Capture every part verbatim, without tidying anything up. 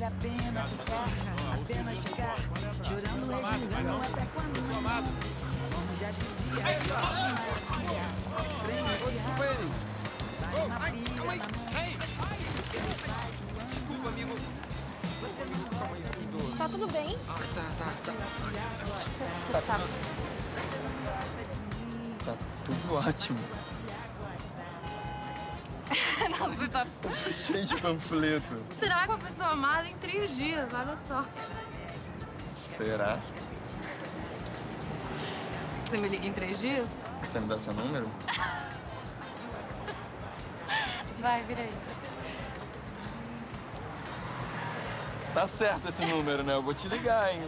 a pena ficar, apenas ficar, chorando, resmungando até quando não. Como já dizia, Desculpa, amigo. Tá tudo bem? Ah, tá, tá, tá. Você tá... Tá tudo ótimo. Não, você tá... Tá cheio de panfleto. Trago a pessoa amada em três dias, olha só. Será? Você me liga em três dias? Você me dá seu número? Vai, vira aí. Tá certo esse número, né? Eu vou te ligar, hein?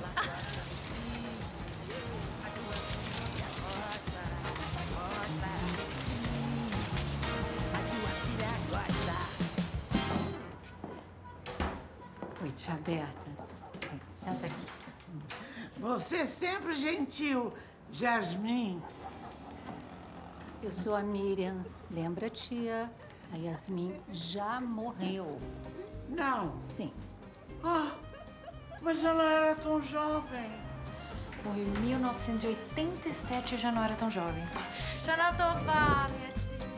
Oi, tia Berta. Senta aqui. Você é sempre gentil, Jasmine. Eu sou a Miriam. Lembra, tia? A Yasmin já morreu. Não. Sim. Ah, mas ela era tão jovem. Morreu em mil novecentos e oitenta e sete e já não era tão jovem. Xanatová, minha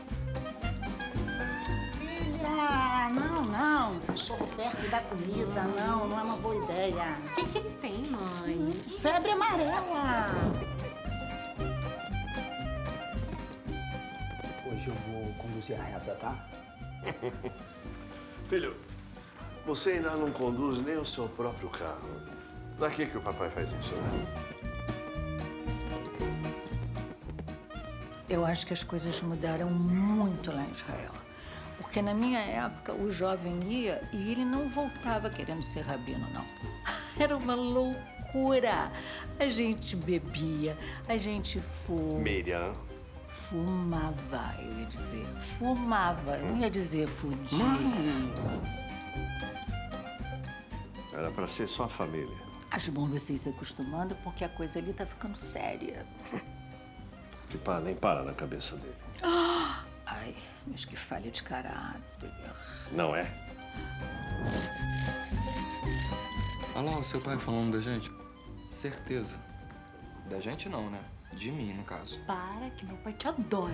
tia. Filha, não, não. Cachorro perto da comida, não, não é uma boa ideia. O que que tem, mãe? Febre amarela. Hoje eu vou conduzir a reza, tá? Filho, você ainda não conduz nem o seu próprio carro. Daqui que o papai faz isso, né? Eu acho que as coisas mudaram muito lá em Israel. Porque na minha época, o jovem ia e ele não voltava querendo ser rabino, não. Era uma loucura. A gente bebia, a gente fuma. Miriam. Fumava, eu ia dizer. Fumava, não ia dizer fudia. Mãe! Era pra ser só a família. Acho bom vocês se acostumando, porque a coisa ali tá ficando séria. Que para, nem para na cabeça dele. Ai, mas que falha de caráter. Não é? Olha lá o seu pai falando da gente. Certeza. Da gente não, né? De mim, no caso. Para, que meu pai te adora.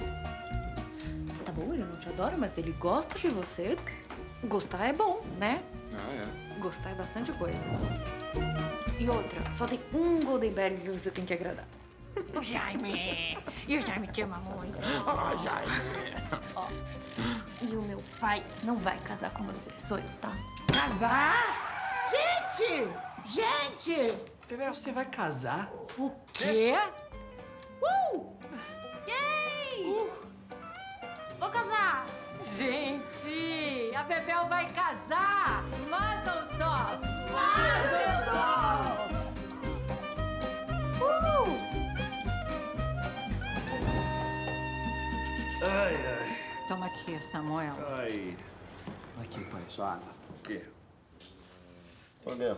Tá bom, ele não te adora, mas ele gosta de você. Gostar é bom, né? Ah, é. Gostar é bastante coisa. E outra, só tem um Golden Bag que você tem que agradar. O Jaime! E o Jaime te ama muito. Ah, Jaime! Ó, e o meu pai não vai casar com você, sou eu, tá? Casar? Gente! Gente! Bebê, você vai casar? O quê? Uh! Yay! Uh! Vou casar! Gente, a Bebel vai casar! Mazel tov! Mazel tov! Uh! Ai, ai. Toma aqui, Samuel. Ai. Aqui, pai, sua água. O quê? Olha.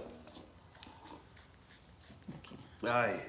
Aqui. Ai.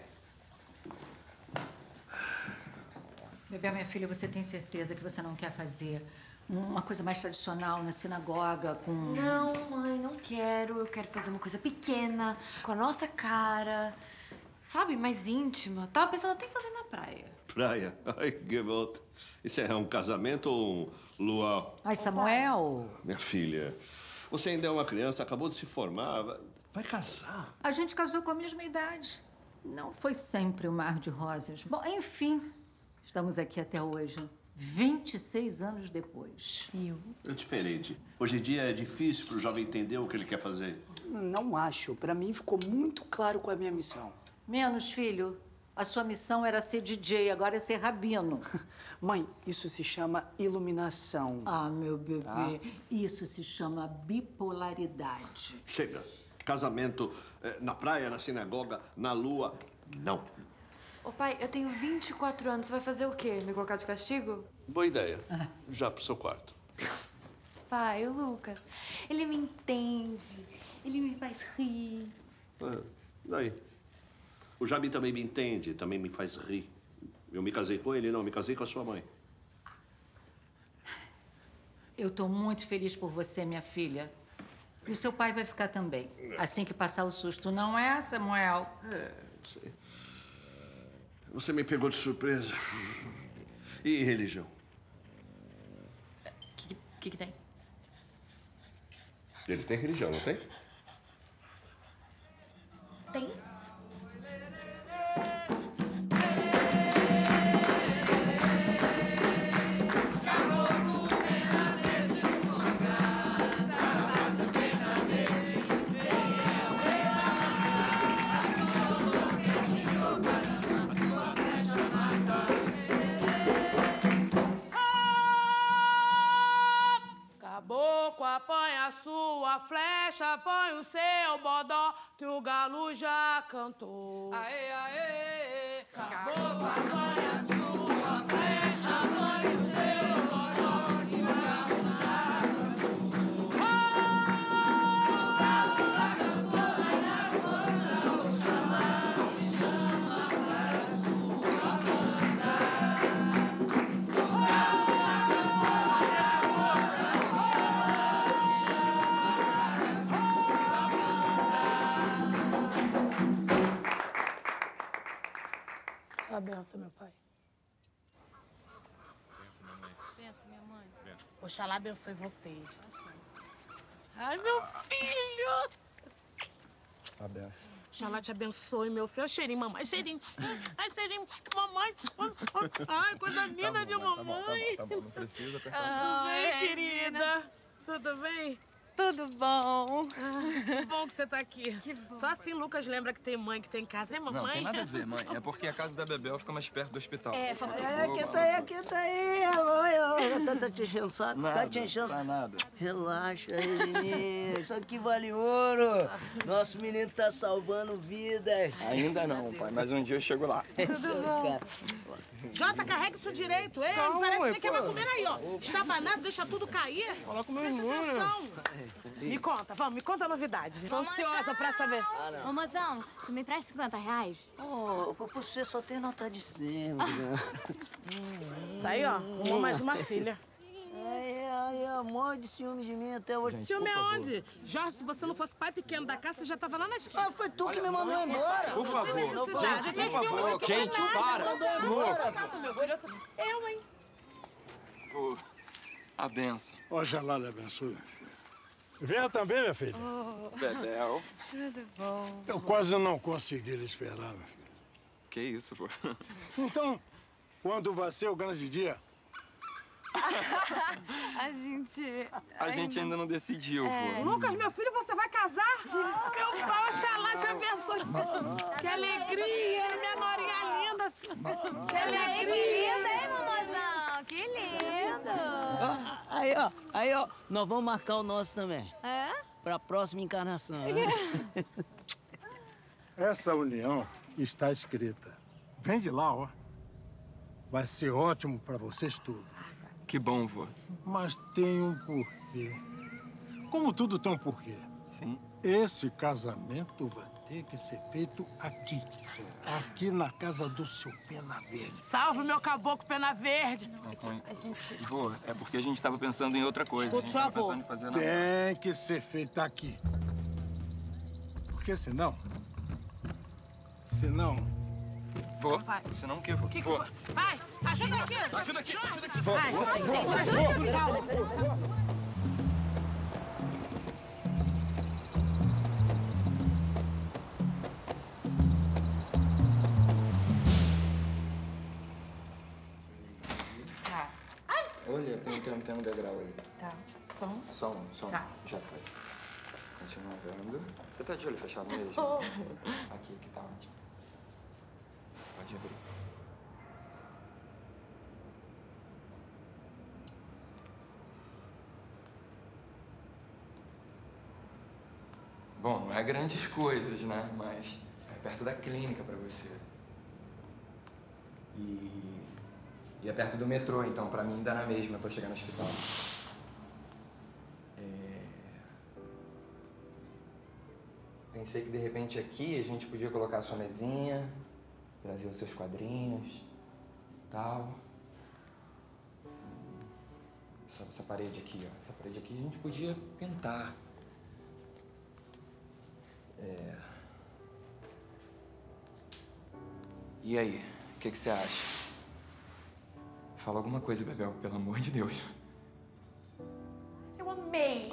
Bebel, minha filha, você tem certeza que você não quer fazer uma coisa mais tradicional na sinagoga com... Não, mãe, não quero. Eu quero fazer uma coisa pequena, com a nossa cara, sabe? Mais íntima. Tava pensando até em fazer na praia. Praia? Ai, que volta. Isso é um casamento ou um luau? Ai, Samuel! Minha filha, você ainda é uma criança, acabou de se formar. Vai, vai casar. A gente casou com a mesma idade. Não foi sempre um mar de rosas. Bom, enfim, estamos aqui até hoje, vinte e seis anos depois. Eu? É diferente. Hoje em dia é difícil para o jovem entender o que ele quer fazer. Não acho. Pra mim ficou muito claro com a minha missão. Menos, filho. A sua missão era ser D J, agora é ser rabino. Mãe, isso se chama iluminação. Ah, meu bebê, Tá. isso se chama bipolaridade. Chega. Casamento eh, na praia, na sinagoga, na lua. Não. Ô, pai, eu tenho vinte e quatro anos. Você vai fazer o quê? Me colocar de castigo? Boa ideia. Já pro seu quarto. Pai, o Lucas, ele me entende. Ele me faz rir. É, daí. O Jabi também me entende, também me faz rir. Eu me casei com ele, não, me casei com a sua mãe. Eu tô muito feliz por você, minha filha. E o seu pai vai ficar também. Assim que passar o susto, não é, Samuel? É, não sei. Você me pegou de surpresa. E religião? O que, que que tem? Ele tem religião, não tem? Tem. Caboclo, apanha a sua flecha, põe o seu bodó, que o galo já cantou. Aê, aê, caboclo, apanha a sua flecha, põe o seu bodó, que o galo já cantou. O galo já cantou lá na banda, Oxalá me chama para sua banda. O galo já cantou lá na Sua benção, meu pai. Benção, minha mãe. Benção, minha mãe. Benção. Oxalá abençoe vocês. Ai, meu filho! A benção. Oxalá te abençoe, meu filho. Olha o cheirinho, mamãe. Cheirinho. Ai, cheirinho. Mamãe. Ai, coisa linda Tá de bom, tá bom, mamãe. tá bom, tá bom. Não precisa apertar. Tudo bem, Ai, querida? Tudo bem? Tudo bom. Ah, que bom que você tá aqui. Só assim Lucas lembra que tem mãe que tem casa, né, mamãe? Não, tem nada a ver, mãe. É porque a casa da Bebel fica mais perto do hospital. É, só pra... É, aqui tá aí, aqui tá aí. Oi, tá, tá te enchendo o saco? Nada, Tá te enchendo o tá saco? nada. Relaxa aí, menino. Isso aqui vale ouro. Nosso menino tá salvando vidas. Ainda não, pai, mas um dia eu chego lá. Tudo bom. Jota, carrega isso direito, hein? Calma, Parece mãe, que quer pô. comer aí, ó. Estabanado, deixa tudo cair. Fala com meu Presta irmão, né? atenção. Me conta, vamos, me conta a novidade. Tô ansiosa pra saber. Ô, mozão, tu me empresta cinquenta reais? Ô, oh, você só tem nota de cem, Isso aí, ó, arrumou mais uma filha. Ai, ai, amor de ciúme de mim até hoje. Ciúme aonde? Jorge, se você não fosse pai pequeno da casa, você já tava lá na esquina. Ah, foi tu que me mandou embora. Por favor, necessidade. gente, Tem por ciúme favor. de Gente, nada. para. Mandou embora. Calma, meu filho. Eu, hein? Pô, a benção. Oxalá lhe abençoe. Venha também, minha filha. Bebel. Tudo bom. Eu quase não consegui lhe esperar, minha filha. Que isso, pô? Então, quando vai ser o grande dia? A gente... A gente ainda não decidiu, É. pô. Lucas, meu filho, você vai casar? Meu pai, oxalá te abençoe. Que alegria, minha norinha linda. Que Ai, que alegria. lindo, hein, mamãozão? Que lindo. Ah, aí, ó, aí, ó, nós vamos marcar o nosso também. É? Pra próxima encarnação, né? Essa união está escrita. Vem de lá, ó. Vai ser ótimo pra vocês tudo. Que bom, vô. Mas tem um porquê. Como tudo tem um porquê. Sim. Esse casamento vai ter que ser feito aqui. Aqui na casa do seu Pena Verde. Salve, meu caboclo Pena Verde. A gente... Vô, é porque a gente tava pensando em outra coisa. Escuta a gente seu tava avô. pensando em fazer na... Tem que ser feito aqui. Porque senão... Senão... Vô, senão o quê, vô? Que que Vô. foi? Vai, ajuda aqui. Ajuda aqui, ajuda aqui. Vai, Vô, vai, vô, gente, vô, ajuda vô. aqui, calma. Tá. Olha, tem, tem, tem um degrau aí. Tá. Só um? Só um, só um. Tá. Já foi. Continua vendo. Você tá de olho fechado mesmo? Tô. Aqui, aqui tá ótimo. Pode abrir. Bom, não é grandes coisas, né? Mas é perto da clínica pra você. E, e é perto do metrô, então pra mim dá na mesma pra chegar no hospital. É... Pensei que de repente aqui a gente podia colocar a sua mesinha, trazer os seus quadrinhos e tal. Essa, essa parede aqui, ó. Essa parede aqui a gente podia pintar. É... E aí, o que, que você acha? Fala alguma coisa, Bebel, pelo amor de Deus. Eu amei.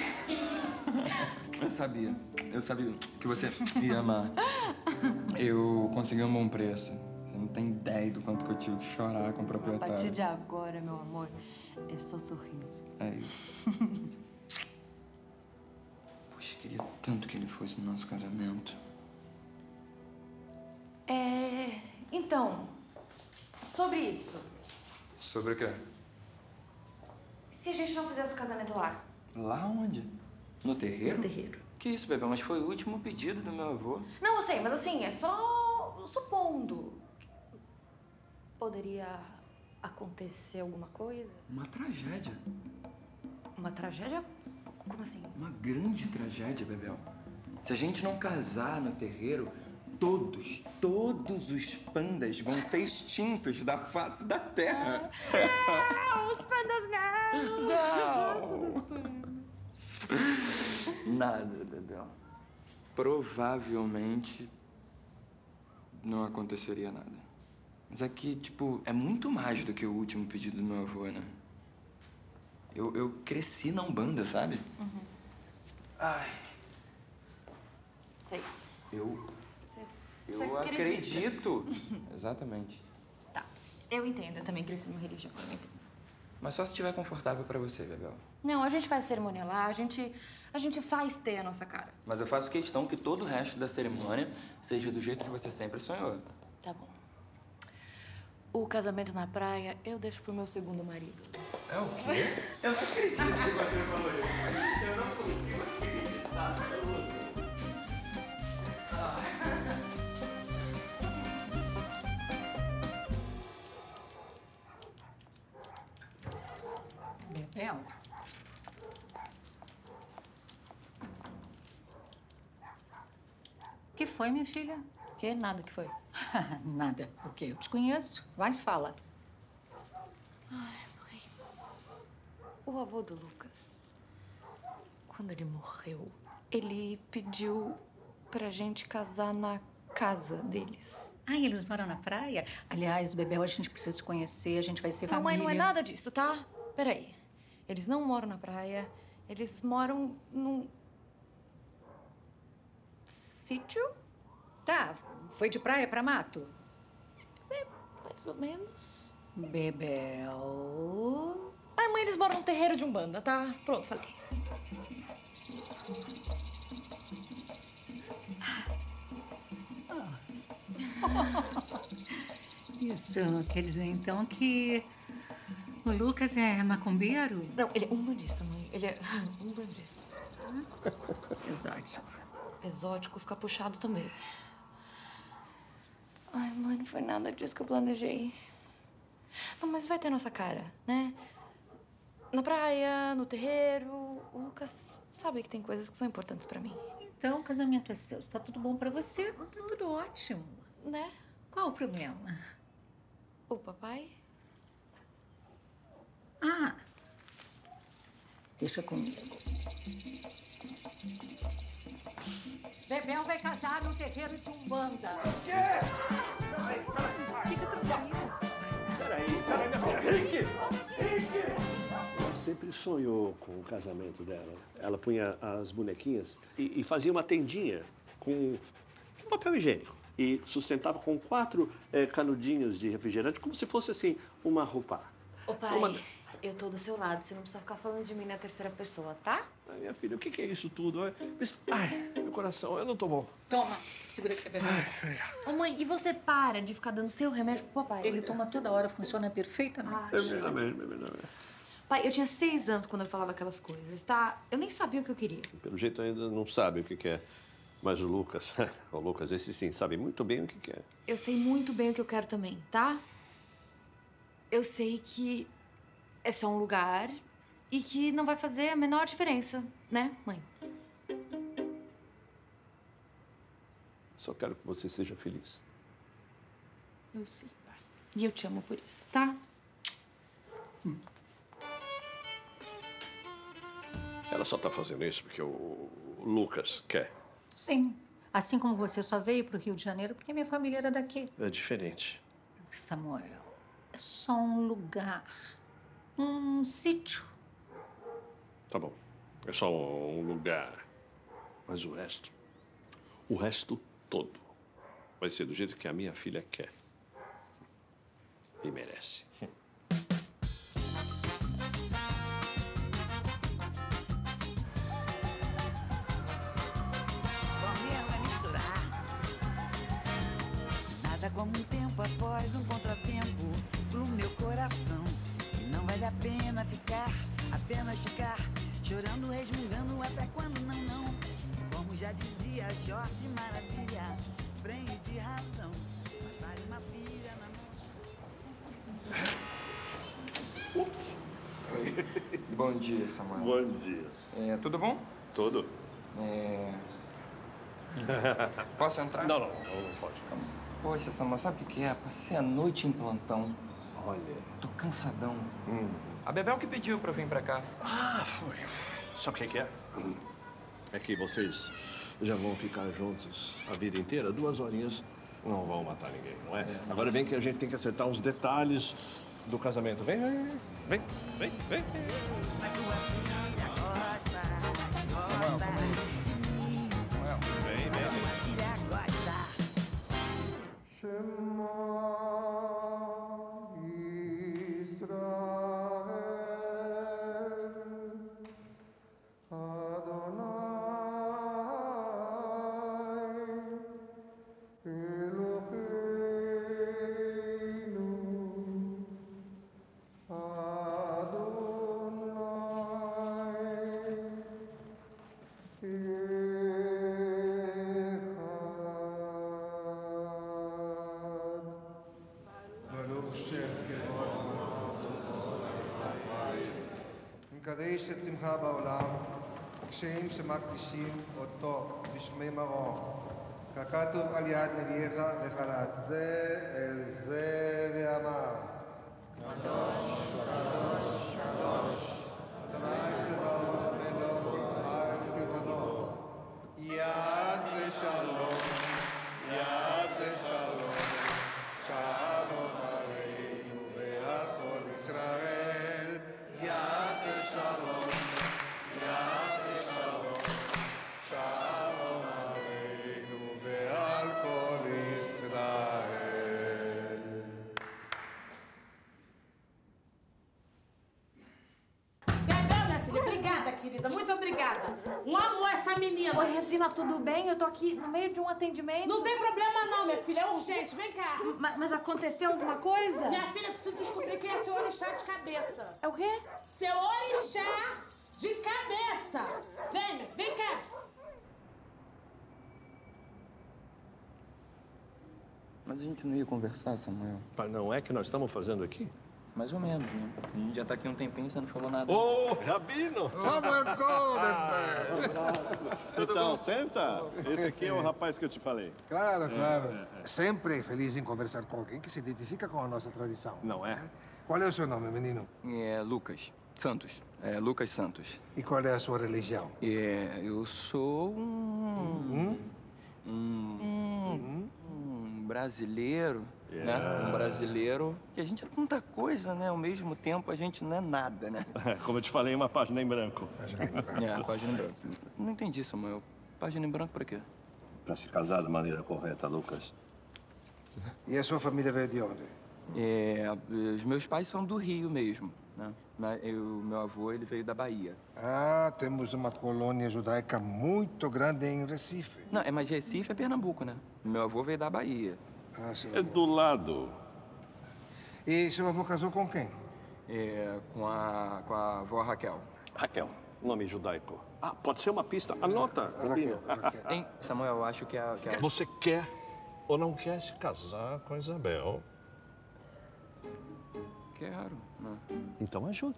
Eu sabia. Eu sabia que você ia amar. Eu consegui um bom preço. Você não tem ideia do quanto que eu tive que chorar com o A partir proprietário. de agora, meu amor, é só sorriso. É isso. Poxa, queria tanto que ele fosse no nosso casamento. É... Então, sobre isso, Sobre o quê? se a gente não fizesse o casamento lá? Lá onde? No terreiro? No terreiro. Que isso, Bebel? Mas foi o último pedido do meu avô. Não, eu sei, mas assim, é só supondo. Poderia acontecer alguma coisa? Uma tragédia. Uma tragédia? Como assim? Uma grande tragédia, Bebel. Se a gente não casar no terreiro, todos, todos os pandas vão ser extintos da face da terra. Não, os pandas não! Não. Eu gosto dos pandas. Nada, Bebel. Provavelmente não aconteceria nada. Mas é que, tipo, é muito mais do que o último pedido do meu avô, né? Eu, eu cresci na Umbanda, sabe? Uhum. Ai, Sei. eu... Você, Eu você acredita? acredito. Exatamente. Tá. Eu entendo, eu também cresci numa religião. Eu entendo. Mas só se estiver confortável pra você, Bebel. Não, a gente faz cerimônia lá, a gente, a gente faz ter a nossa cara. Mas eu faço questão que todo o resto da cerimônia seja do jeito que você sempre sonhou. Tá bom. O casamento na praia, eu deixo pro meu segundo marido. É o quê? Eu não acredito que você falou isso. Eu não consigo acreditar, você é louco. Bebel? O que foi, minha filha? Que? Nada que foi. Nada. O quê? Eu te conheço. Vai, fala. Ai, mãe. O avô do Lucas, quando ele morreu, ele pediu pra gente casar na casa deles. Ah, eles moram na praia? Aliás, Bebel, a gente precisa se conhecer, a gente vai ser Não, família. mãe, não é nada disso, tá? Peraí. Eles não moram na praia, eles moram num... sítio? Tá, foi de praia pra mato? É, mais ou menos. Bebel... Ai, mãe, eles moram num terreiro de Umbanda, tá? Pronto, falei. Isso quer dizer, então, que o Lucas é macumbeiro? Não, ele é umbandista, mãe. Ele é umbandista. Exótico. Exótico fica puxado também. Ai, mãe, não foi nada disso que eu planejei. Não, mas vai ter nossa cara, né? Na praia, no terreiro. O Lucas sabe que tem coisas que são importantes pra mim. Então, o casamento é seu. Se tá tudo bom pra você, tá tudo ótimo. Né? Qual o problema? O papai? Ah, deixa comigo. Bebel vai casar no terreiro de Umbanda. Fica tranquilo. Peraí, peraí, minha filha. Rick! Rick! Ela sempre sonhou com o casamento dela. Ela punha as bonequinhas e, e fazia uma tendinha com papel higiênico. E sustentava com quatro eh, canudinhos de refrigerante, como se fosse, assim, uma roupa. Ô, pai, Uma... eu tô do seu lado. Você não precisa ficar falando de mim na terceira pessoa, tá? Ai, minha filha, o que que é isso tudo? Ai, meu coração, eu não tô bom. Toma, segura aqui, Bebel. Ô, mãe, e você para de ficar dando seu remédio pro papai? Ele toma toda hora, funciona perfeitamente. Ah, É verdade, é verdade. pai, eu tinha seis anos quando eu falava aquelas coisas, tá? Eu nem sabia o que eu queria. Pelo jeito ainda não sabe o que que é. Mas o Lucas, o Lucas, esse sim, sabe muito bem o que que é. Eu sei muito bem o que eu quero também, tá? Eu sei que é só um lugar e que não vai fazer a menor diferença, né, mãe? Só quero que você seja feliz. Eu sei, pai. E eu te amo por isso, tá? Hum. Ela só tá fazendo isso porque o Lucas quer. Sim. Assim como você só veio para o Rio de Janeiro porque minha família era daqui. É diferente. Samuel, é só um lugar. Um sítio. Tá bom. É só um lugar. Mas o resto, o resto todo, vai ser do jeito que a minha filha quer. E merece. Nada como um tempo após um contratempo pro meu coração. E não vale a pena ficar, apenas ficar chorando, resmungando até quando não, não. Como já dizia Jorge Maravilha, freio de razão, mas vale uma filha na mão. Ups. Oi. Bom dia, Samuel. Bom dia. É, tudo bom? Tudo. É... Posso entrar? Não, não, não pode. Poxa, Samuel, sabe o que que é? Passei a noite em plantão. Olha. Tô cansadão. Hum. A Bebel que pediu pra eu vir pra cá. Ah, foi. Sabe o que que é? É que vocês já vão ficar juntos a vida inteira, duas horinhas não vão matar ninguém, não é? é Agora vem que a gente tem que acertar os detalhes do casamento. Vem, vem, vem, vem, vem. Mas sua filha gosta, gosta de mim. Vem, Mas sua filha gosta. מקדש את שמחה בעולם, קשיים שמקדישים אותו בשמי מרום. ככתוב על יד נביאך וחלץ זה אל זה ואמר. קדוש, קדוש, קדוש, אדוני צבאות מלוא כל הארץ כבודו. יעשה שלום, יעשה שלום, שלום עלינו ועל כל ישראל. יעשה שלום, יעשה שלום, שלום עלינו ועל כל ישראל. Bebel, minha filha, obrigada, querida, muito obrigada. Um amor essa menina. Oi, Regina, tudo bem? Eu tô aqui no meio de um atendimento. Não tem problema não, minha filha, é urgente, vem cá. Mas, mas aconteceu alguma coisa? Minha filha, preciso descobrir quem é seu orixá de cabeça. É o quê? Seu orixá de cabeça. Vem, vem cá. Mas a gente não ia conversar, Samuel? Não é que nós estamos fazendo aqui? Mais ou menos, né? A gente já tá aqui um tempinho e você não falou nada. Ô, Rabino! Samuel Goldenberg! Então, senta. Esse aqui é o rapaz que eu te falei. Claro, claro. Sempre feliz em conversar com alguém que se identifica com a nossa tradição. Não é? Qual é o seu nome, menino? É Lucas Santos. É Lucas Santos. E qual é a sua religião? É, eu sou um... Um... Um, um brasileiro, Yeah. né? Um brasileiro que a gente é tanta coisa, né? Ao mesmo tempo a gente não é nada, né? Como eu te falei, uma página em branco. É, página em branco. Não entendi, Samuel. Página em branco pra quê? Pra se casar da maneira correta, Lucas. E a sua família veio de onde? É, os meus pais são do Rio mesmo, né? Mas eu, meu avô, ele veio da Bahia. Ah, temos uma colônia judaica muito grande em Recife. Não, é, mas Recife é Pernambuco, né? Meu avô veio da Bahia. Ah, seu É avô. do lado. E seu avô casou com quem? É, com a, com a avó Raquel. Raquel, nome judaico. Ah, pode ser uma pista. Anota, Rabino. Hein, Samuel, eu acho que a... Que a... Você quer ou não quer se casar com Isabel? Quero, né? Então ajuda.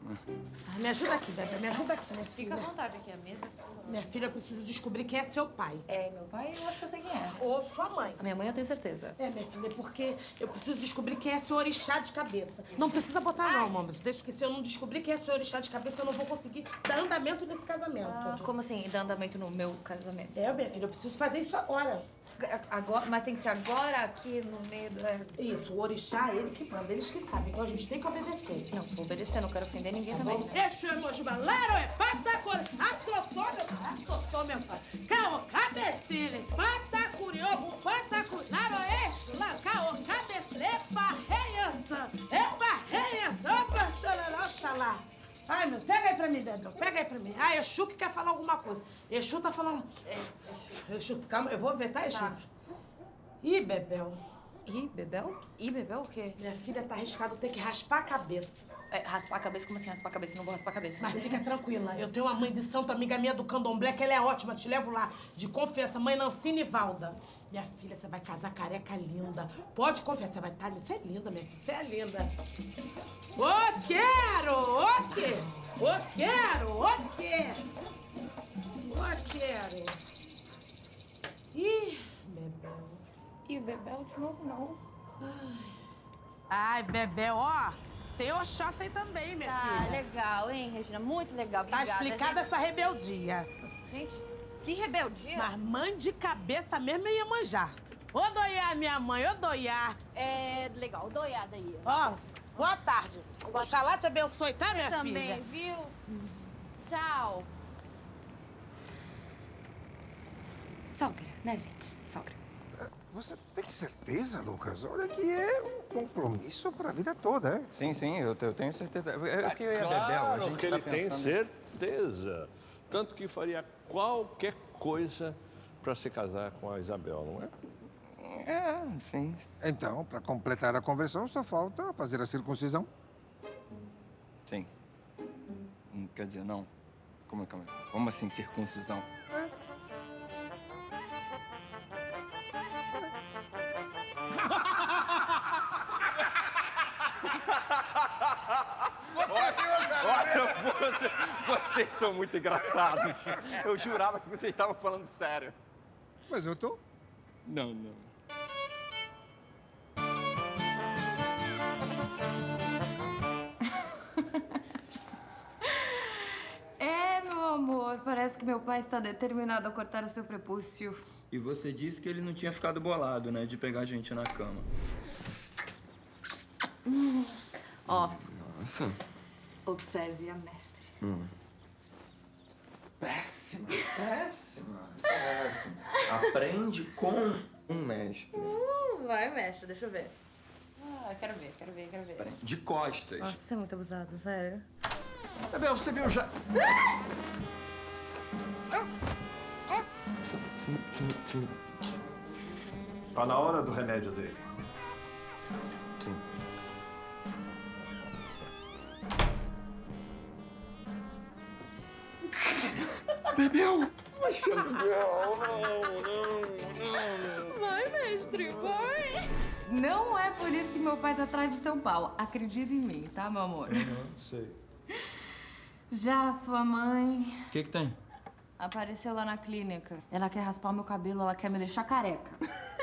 Ah, me ajuda aqui, Bebê, me ajuda aqui, minha filha. Fica à vontade aqui, a mesa é sua. Minha filha, eu preciso descobrir quem é seu pai. É, meu pai, eu acho que eu sei quem é. Ou sua mãe. A minha mãe eu tenho certeza. É, minha filha, porque eu preciso descobrir quem é seu orixá de cabeça. Não precisa botar não, mamãe. Deixa que se eu não descobrir quem é seu orixá de cabeça, eu não vou conseguir dar andamento nesse casamento. Ah, como assim, dar andamento no meu casamento? É, minha filha, eu preciso fazer isso agora. Agora, mas tem que ser agora, aqui no meio do... Isso, o orixá, ele que manda, eles que sabem. Então a gente tem que obedecer. Não, vou obedecer, não quero ofender ninguém também. Exu é mojibalero, é patacuri, atotô, meu pai, atotô, meu pai. Caô, cabecilha, patacuriobo, patacunaro, exu, lá, caô, cabecilha, é barreiança, é barreiança, opa, xalala, xalá. Ai, meu, pega aí pra mim, Bebel, pega aí pra mim. Ah, Exu que quer falar alguma coisa. Exu tá falando... É, Exu. Exu, calma, eu vou ver, tá, Exu? Tá. Ih, Bebel. Ih, Bebel? Ih, Bebel o quê? Minha filha tá arriscado ter que raspar a cabeça. É, raspar a cabeça? Como assim raspar a cabeça? Não vou raspar a cabeça. Mas fica tranquila, eu tenho uma mãe de santo, amiga minha do candomblé, que ela é ótima, te levo lá. De confiança, mãe Nancine Valda. Minha filha, você vai casar careca linda. Pode confiar, você vai estar linda. Você é linda, minha filha, você é linda. Ô, quero! Ô, que? Ô, quero! Ô, quero! Ô, quero! Ih, Bebel. Ih, Bebel de novo não. Ai, Bebel, ó. Tem Oxóssi aí também, minha tá, filha. Tá, legal, hein, Regina? Muito legal. Obrigada, tá explicada gente. essa rebeldia. Gente, que rebeldia? Mas mãe de cabeça mesmo ia manjar. Ô, Doiá, minha mãe, ô, Doiá. É, legal, Doiá daí. Ó, boa tarde. Oxalá te abençoe, tá, minha também, filha? Também, viu? Tchau. Sogra, né, gente? Sogra. Você tem certeza, Lucas? Olha que é um compromisso para a vida toda, é? Sim, sim, eu, eu tenho certeza. Eu, eu, que eu ia claro Bebel, a gente que tá ele pensando... tem certeza. Tanto que faria qualquer coisa para se casar com a Isabel, não é? É, sim. Então, para completar a conversão, só falta fazer a circuncisão. Sim. Quer dizer, não. Como, como, como assim circuncisão? É. Você viu, cara? Olha, você, vocês são muito engraçados. Eu jurava que vocês estavam falando sério. Mas eu tô. Não, não. É, meu amor, parece que meu pai está determinado a cortar o seu prepúcio. E você disse que ele não tinha ficado bolado, né, de pegar a gente na cama. Hum. Ó. Nossa. Observe a mestre. Hum. Péssima, péssima, péssima. Aprende com um mestre. Uh, vai, mestre, deixa eu ver. Ah, quero ver, quero ver, quero ver. De costas. Nossa, você é muito abusado, sério. Bebel, você viu já... Tá na hora do remédio dele. Sim. Bebel! Poxa, Bebel, não, não, não. Vai, mestre, vai. Não é por isso que meu pai tá atrás do seu pau. Acredita em mim, tá, meu amor? Não sei. Já a sua mãe... O que que tem? Apareceu lá na clínica. Ela quer raspar o meu cabelo, ela quer me deixar careca.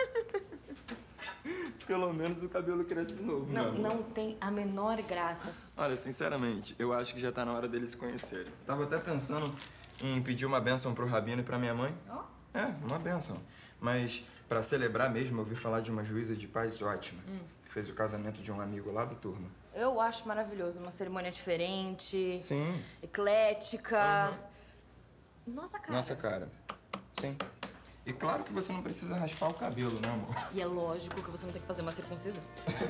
Pelo menos o cabelo cresce de novo. Não, não tem a menor graça. Olha, sinceramente, eu acho que já tá na hora deles se conhecerem. Tava até pensando em pedir uma bênção pro Rabino e pra minha mãe. Ó. É, uma bênção. Mas, pra celebrar mesmo, eu ouvi falar de uma juíza de paz ótima. Hum. Que fez o casamento de um amigo lá da turma. Eu acho maravilhoso. Uma cerimônia diferente. Sim. Eclética. Uhum. Nossa cara. Nossa cara. Sim. E claro que você não precisa raspar o cabelo, né, amor? E é lógico que você não tem que fazer uma circuncisão.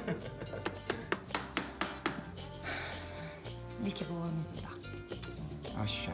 E que boa nos usar. Axé.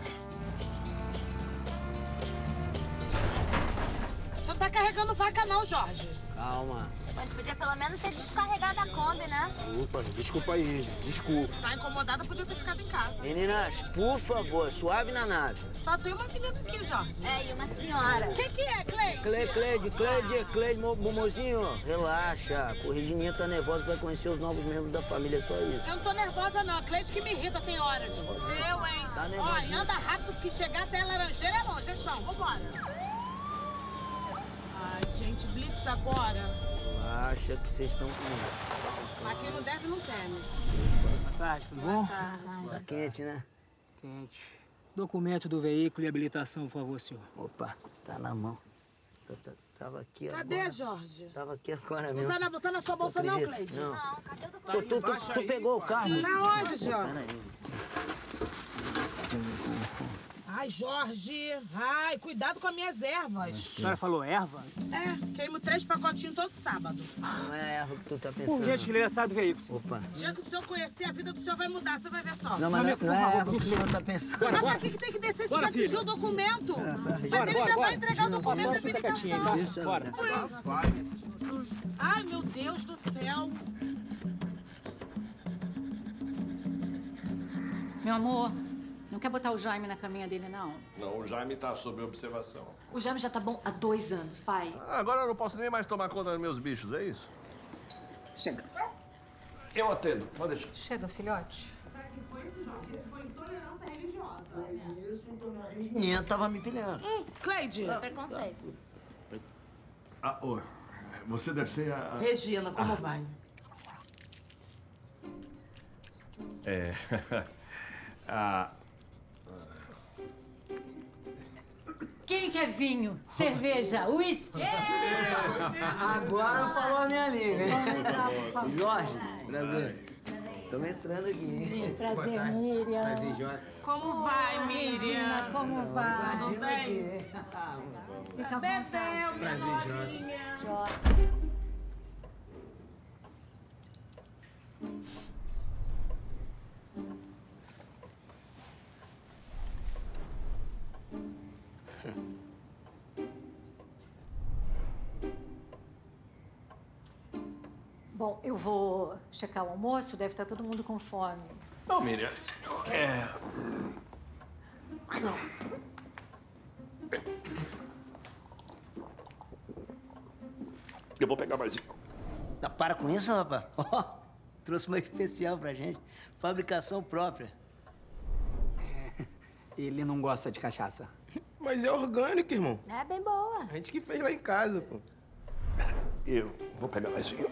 Você não tá carregando vaca não, Jorge. Calma. Mas podia pelo menos ter descarregado a Kombi, né? Desculpa, desculpa aí, gente. Desculpa. Tá incomodada, podia ter ficado em casa. Meninas, por favor, suave na nave. Só tem uma menina aqui, Jorge. É, e uma senhora. Quem que é, Cleide? Cleide, Cleide, Cleide, Cleide, momozinho, relaxa. A Regininha tá nervosa pra conhecer os novos membros da família, só isso. Eu não tô nervosa, não. A Cleide que me irrita, tem horas. Eu, hein? Tá Ó, nervosa. e anda rápido, porque chegar até a Laranjeira é longe, é chão. Vambora. Ai, gente, blitz agora. Relaxa que vocês estão com... Mas quem não deve, não teme. Boa tarde, tudo bom? Tá quente, né? Quente. Documento do veículo e habilitação, por favor, senhor. Opa, tá na mão. Tá- tá- Tava aqui Cadê, agora. Jorge? Tava aqui agora Não mesmo. tá na, tá na sua bolsa, não, acredita? Cleide? Não. cadê o documento? Pô, tu, tu, tu pegou o carro? Tá onde, Jorge? Peraí. Ai, Jorge. Ai, cuidado com as minhas ervas. A senhora falou erva? É, queimo três pacotinhos todo sábado. Não é a erva que tu tá Por pensando. gentileza, sai do veículo, senhor. Opa. O dia que o senhor conhecer, a vida do senhor vai mudar, você vai ver só. Não, mas não, não é a erva que o senhor tá pensando. Mas pra que, que tem que descer se Bora, já pediu o filho. documento? Pera, Mas bora, ele bora, já bora. vai entregar o documento da Fica quietinho, habilitação. tá? Bora. Ai, meu Deus do céu. Meu amor, não quer botar o Jaime na caminha dele, não? Não, o Jaime tá sob observação. O Jaime já tá bom há dois anos, pai. Ah, agora eu não posso nem mais tomar conta dos meus bichos, é isso? Chega. Eu atendo, pode deixar. Chega, filhote. Sabe o que foi isso, Jorge? Isso foi intolerância religiosa. Regininha tava me pilhando. Hum, Cleide. Preconceito. Ah, ô, você deve ser a... Regina, como vai? É... a... Quem quer vinho? Cerveja? Uísque? Agora falou a minha língua, hein? Vamos entrar, por favor. Jorge, prazer. Estamos entrando aqui, hein? Prazer, Miriam. Prazer, Jorge. Como vai, Miriam? Como vai? Tudo bem? Fica à vontade. Prazer, Jorge. Jorge. Bom, eu vou checar o almoço, deve estar todo mundo com fome. Não, Miriam, é... Não. Eu vou pegar mais cinco. Tá, para com isso, rapaz. Ó, trouxe uma especial pra gente. Fabricação própria. Ele não gosta de cachaça. Mas é orgânico, irmão. É bem boa. A gente que fez lá em casa, pô. Eu vou pegar mais vinho.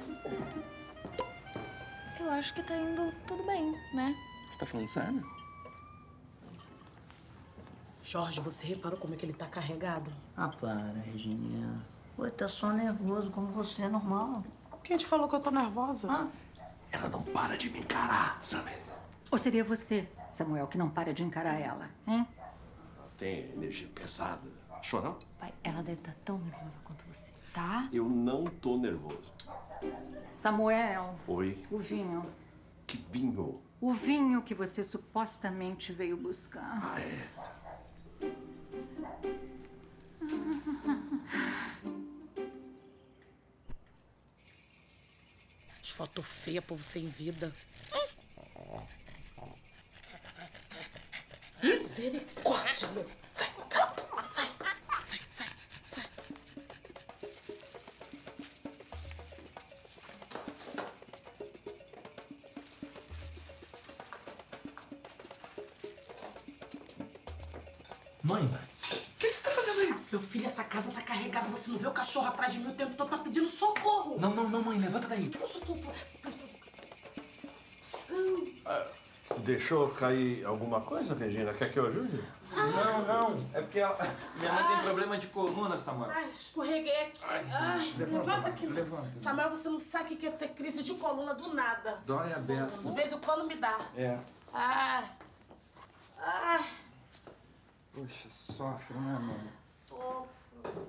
Eu acho que tá indo tudo bem, né? Você tá falando sério? Jorge, você reparou como é que ele tá carregado? Ah, para, Regininha. Pô, tá só nervoso, como você, é normal. Quem te falou que eu tô nervosa? Ah, Ela não para de me encarar, sabe? Ou seria você, Samuel, que não para de encarar ela, hein? Tem energia pesada. Achou, não? Pai, ela deve estar tão nervosa quanto você, tá? Eu não tô nervoso. Samuel, Oi? o vinho. Que vinho? O vinho que você supostamente veio buscar. Ah, é? As fotos feias pra você em vida. Misericórdia, meu. Sai, sai, sai, sai, sai. Mãe, o que, que você tá fazendo aí? Meu filho, essa casa tá carregada. Você não vê o cachorro atrás de mim o tempo todo? Tá pedindo socorro. Não, não, não, mãe, levanta daí. Deixou cair alguma coisa, Regina? Quer que eu ajude? Não, não. É porque ela... minha mãe tem problema de coluna, Samuel. Ai, escorreguei aqui. Ai, levanta aqui. Levanta. Samuel, você não sabe o que é ter crise de coluna do nada. Dói a beça. De vez em quando me dá. É. Ai. Ai. Poxa, sofre, né, mãe? Sofro.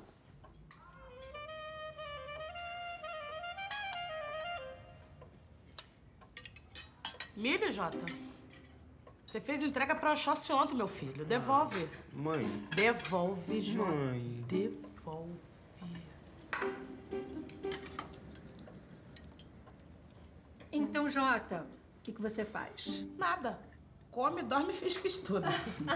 Milho, Jota. Você fez entrega pra Oxóssi ontem, meu filho. Devolve. Mãe. Devolve, Jota. Mãe. Devolve. Então Então, Jota, o que, que você faz? Nada. Come, dorme e fiz que estuda.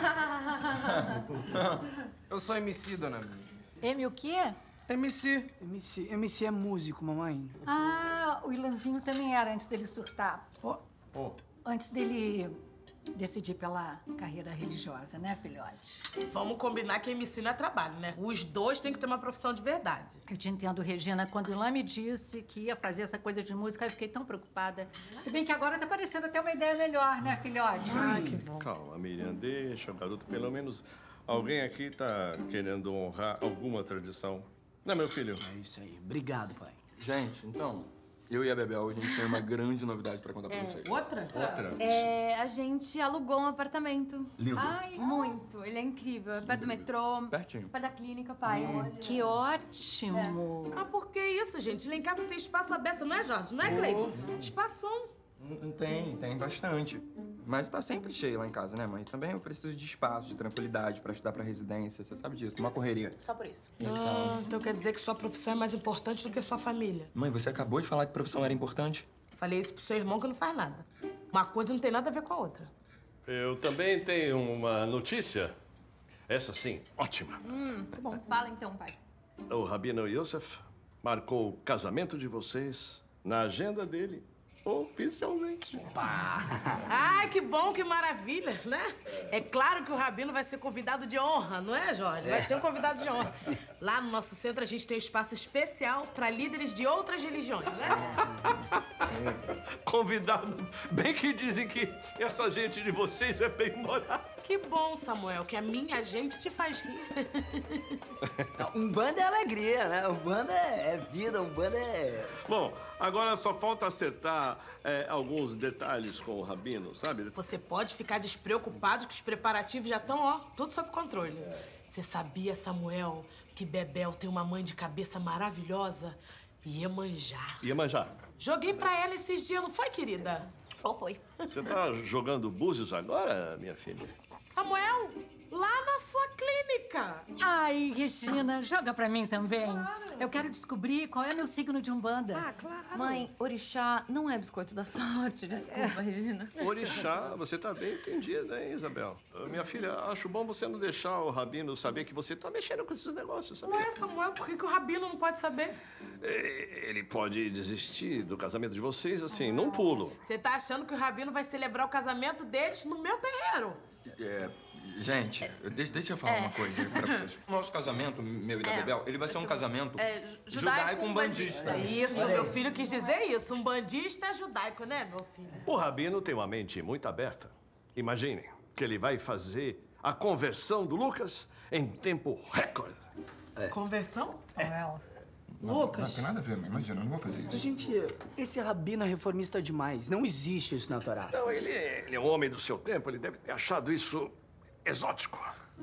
Eu sou M C, dona Mia. M o quê? M C. M C, M C é músico, mamãe. Ah, o Ilanzinho também era antes dele surtar. Oh. Antes dele decidir pela carreira religiosa, né, filhote? Vamos combinar que M C não é trabalho, né? Os dois têm que ter uma profissão de verdade. Eu te entendo, Regina. Quando o Ilan me disse que ia fazer essa coisa de música, eu fiquei tão preocupada. Se bem que agora tá parecendo até uma ideia melhor, né, filhote? Ah, que bom. Calma, Miriam, deixa o garoto. Pelo menos alguém aqui tá querendo honrar alguma tradição. Não, meu filho? É isso aí. Obrigado, pai. Gente, então, eu e a Bebel, a gente tem uma grande novidade pra contar pra É. vocês. Outra? Outra? É, a gente alugou um apartamento. Lindo. Ai, muito. Ele é incrível. É perto do metrô. Pertinho. Perto da clínica, pai. Olha. Que ótimo! Ah, por que isso, gente? Lá em casa tem espaço aberto, não é, Jorge? Não é, Cleiton? Espação. Não tem, tem bastante. Mas tá sempre cheio lá em casa, né, mãe? Também eu preciso de espaço, de tranquilidade pra estudar pra residência. Você sabe disso, uma correria. Só por isso. Ah, então quer dizer que sua profissão é mais importante do que sua família. Mãe, você acabou de falar que profissão era importante? Falei isso pro seu irmão que não faz nada. Uma coisa não tem nada a ver com a outra. Eu também tenho uma notícia. Essa sim, ótima. Hum, tá bom. Fala então, pai. O Rabino Yosef marcou o casamento de vocês na agenda dele, oficialmente. Ai, que bom, que maravilha, né? É claro que o Rabino vai ser convidado de honra, não é, Jorge? Vai ser um convidado de honra. Lá no nosso centro, a gente tem um espaço especial para líderes de outras religiões, né? Convidado. Bem que dizem que essa gente de vocês é bem moral. Que bom, Samuel, que a minha gente te faz rir. Umbanda é alegria, né? Umbanda é vida, Umbanda é... Bom, agora só falta acertar é, alguns detalhes com o Rabino, sabe? Você pode ficar despreocupado que os preparativos já estão, ó, tudo sob controle. Você sabia, Samuel, que Bebel tem uma mãe de cabeça maravilhosa? Iemanjá. Iemanjá. Joguei pra ela esses dias, não foi, querida? Ou foi? Você tá jogando búzios agora, minha filha? Samuel, lá na sua clínica. Ai, Regina, joga pra mim também. Eu quero descobrir qual é meu signo de Umbanda. Ah, claro. Mãe, orixá não é biscoito da sorte. Desculpa, Regina. Orixá, você tá bem entendida, hein, Isabel? Minha filha, acho bom você não deixar o Rabino saber que você tá mexendo com esses negócios, sabe? Ué, Samuel, por que, que o Rabino não pode saber? Ele pode desistir do casamento de vocês, assim, num pulo. Você tá achando que o Rabino vai celebrar o casamento deles no meu terreiro? É, gente, deixa, deixa eu falar É. uma coisa pra vocês. O nosso casamento, meu e da É. Bebel, ele vai ser um casamento É, ju- judaico-umbandista. É isso, meu filho quis dizer isso. Um bandista judaico, né, meu filho? O Rabino tem uma mente muito aberta. Imagine que ele vai fazer a conversão do Lucas em tempo recorde. Conversão? É. Lucas. Não tem nada a ver, mãe. Imagina, eu não vou fazer isso. Gente, esse rabino é reformista demais. Não existe isso na Torá. Não, ele, ele é um homem do seu tempo, ele deve ter achado isso exótico.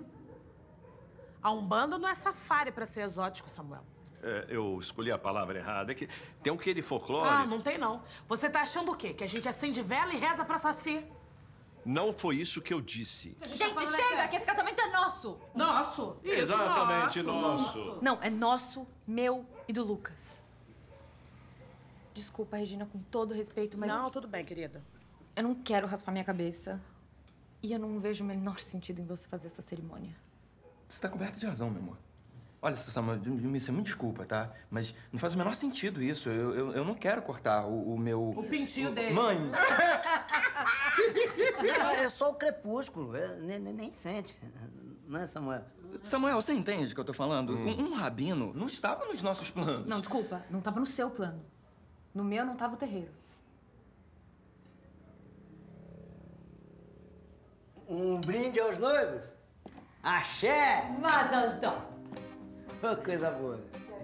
A Umbanda não é safari pra ser exótico, Samuel. É, eu escolhi a palavra errada. É que tem um quê de folclore. Ah, não tem não. Você tá achando o quê? Que a gente acende vela e reza pra saci? Não foi isso que eu disse. Gente, chega, que esse casamento é nosso. Nosso? Isso, Exatamente, nosso. nosso. Não, é nosso, meu e do Lucas. Desculpa, Regina, com todo respeito, mas... Não, tudo bem, querida. Eu não quero raspar minha cabeça. E eu não vejo o menor sentido em você fazer essa cerimônia. Você tá coberto de razão, meu amor. Olha, Samuel, me me desculpa, tá? Mas não faz o menor sentido isso. Eu, eu, eu não quero cortar o, o meu... O pintinho dele. Mãe! É só o crepúsculo, é, nem, nem, nem sente. Não é, Samuel? Samuel, você entende o que eu tô falando? Um, um rabino não estava nos nossos planos. Não, desculpa. Não tava no seu plano. No meu não tava o terreiro. Um brinde aos noivos? Axé! Mazal tov. Oh, coisa boa.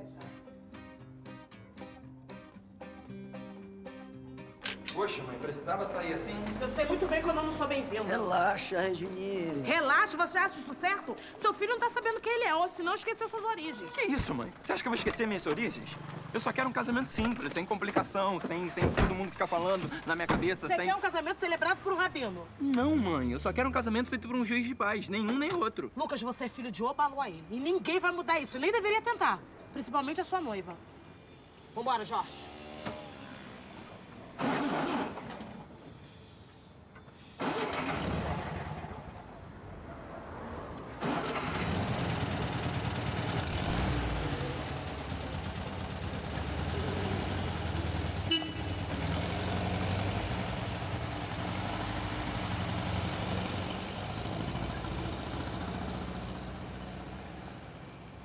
Poxa, mãe, precisava sair assim? Eu sei muito bem quando eu não sou bem-vinda. Relaxa, Regininha. Relaxa, você acha isso certo? Seu filho não tá sabendo quem ele é, ou senão esqueceu suas origens. Que isso, mãe? Você acha que eu vou esquecer minhas origens? Eu só quero um casamento simples, sem complicação, sem, sem todo mundo ficar falando na minha cabeça, Você sem... quer um casamento celebrado por um rabino? Não, mãe. Eu só quero um casamento feito por um juiz de paz. Nenhum, nem outro. Lucas, você é filho de Obaluaí. E ninguém vai mudar isso. Nem deveria tentar. Principalmente a sua noiva. Vambora, Jorge.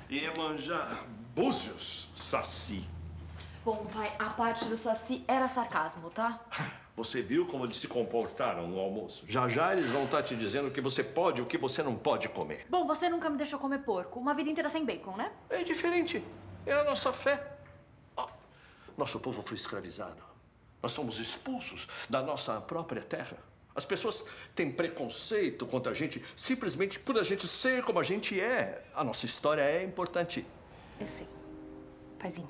Iemanjá, Búzios, Saci. Bom, pai, a parte do Saci era sarcasmo, tá? Você viu como eles se comportaram no almoço? Já já eles vão estar te dizendo o que você pode e o que você não pode comer. Bom, você nunca me deixou comer porco. Uma vida inteira sem bacon, né? É diferente. É a nossa fé. Oh, nosso povo foi escravizado. Nós somos expulsos da nossa própria terra. As pessoas têm preconceito contra a gente simplesmente por a gente ser como a gente é. A nossa história é importante. Eu sei. Paizinho.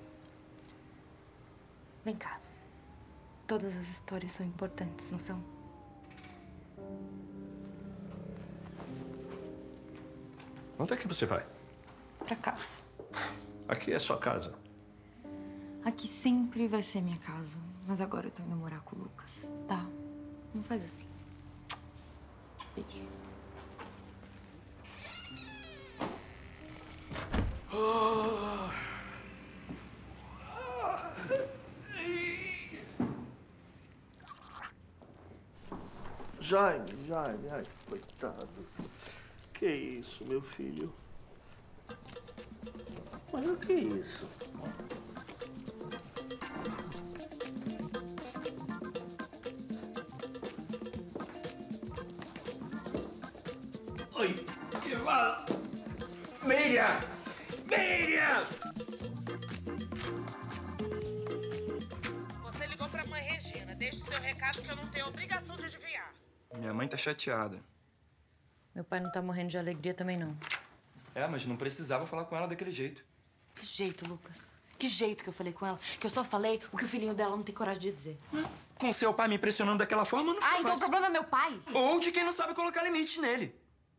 Vem cá. Todas as histórias são importantes, não são? Onde é que você vai? Pra casa. Aqui é sua casa. Aqui sempre vai ser minha casa. Mas agora eu tô indo morar com o Lucas, tá? Não faz assim. Beijo. Oh. Jaime, Jaime, ai, coitado. Que isso, meu filho? Mas o que é isso? Oi, que mal! Miriam! Miriam! Você ligou pra mãe Regina. Deixe o seu recado que eu não tenho obrigação de adivinhar. Minha mãe tá chateada. Meu pai não tá morrendo de alegria também, não. É, mas não precisava falar com ela daquele jeito. Que jeito, Lucas? Que jeito que eu falei com ela? Que eu só falei o que o filhinho dela não tem coragem de dizer. Hum, com seu pai me impressionando daquela forma, não fica Ah, então fácil. o problema é meu pai? Ou de quem não sabe colocar limite nele.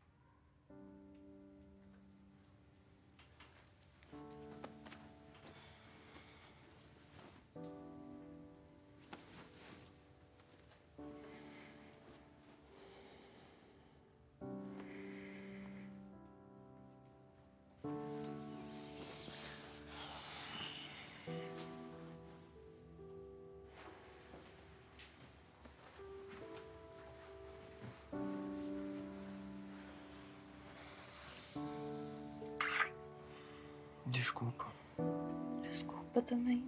Desculpa. Desculpa também.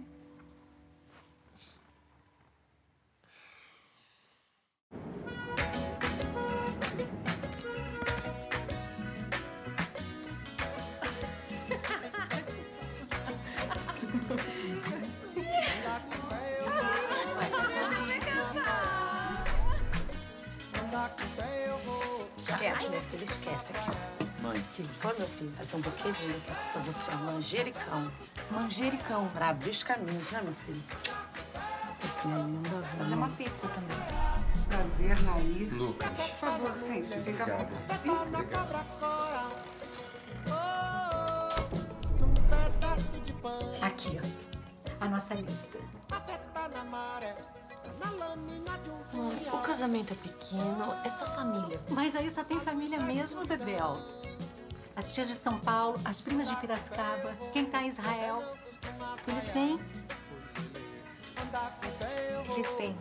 Esquece, minha filha, esquece aqui. Mãe. Que foi, meu filho? Fazer um boquedinho pra você, ó, manjericão. Manjericão, pra abrir os caminhos, né, meu filho? Esse menino da vida. Fazer uma pizza também. Prazer, Nair. Lucas. Por favor, sente-se. Fica à vontade. Sim? Aqui, ó. A nossa lista. Mãe, o casamento é pequeno, é só família. Mas aí só tem família mesmo, Bebel. As tias de São Paulo, as primas de Piracicaba, quem tá em Israel. Eles vêm. Eles vêm.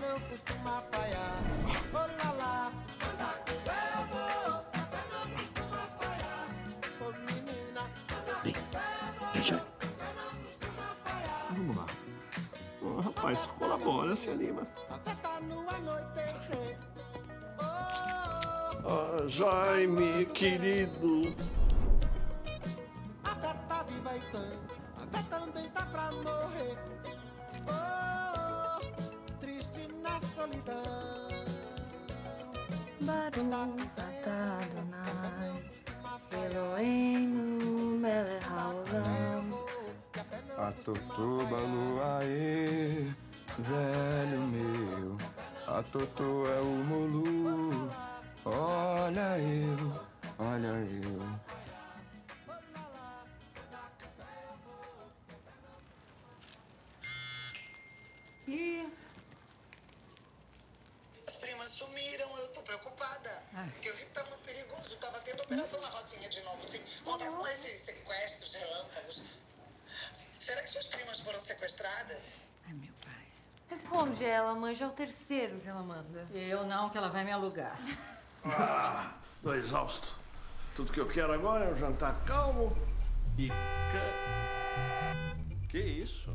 Deixa. Vamos lá. Oh, rapaz, colabora, se anima. Ah, Jaime, querido. A fé tá viva e sã, a fé também tá pra morrer. Oh, triste na solidão. Baruch atah Adonai, Eloheinu melech haolam. Atotô baluaê, velho meu. Atotô é o Molu. Olha eu, olha eu. E... As primas sumiram, eu tô preocupada. Porque o Rio tá muito perigoso. Tava tendo operação na Rocinha de novo, sim. Contra com esses sequestros relâmpagos. Será que suas primas foram sequestradas? Ai, meu pai. Responde ela, mãe. Já é o terceiro que ela manda. Eu não, que ela vai me alugar. Ah, tô exausto. Tudo que eu quero agora é um jantar calmo Fica... Que isso?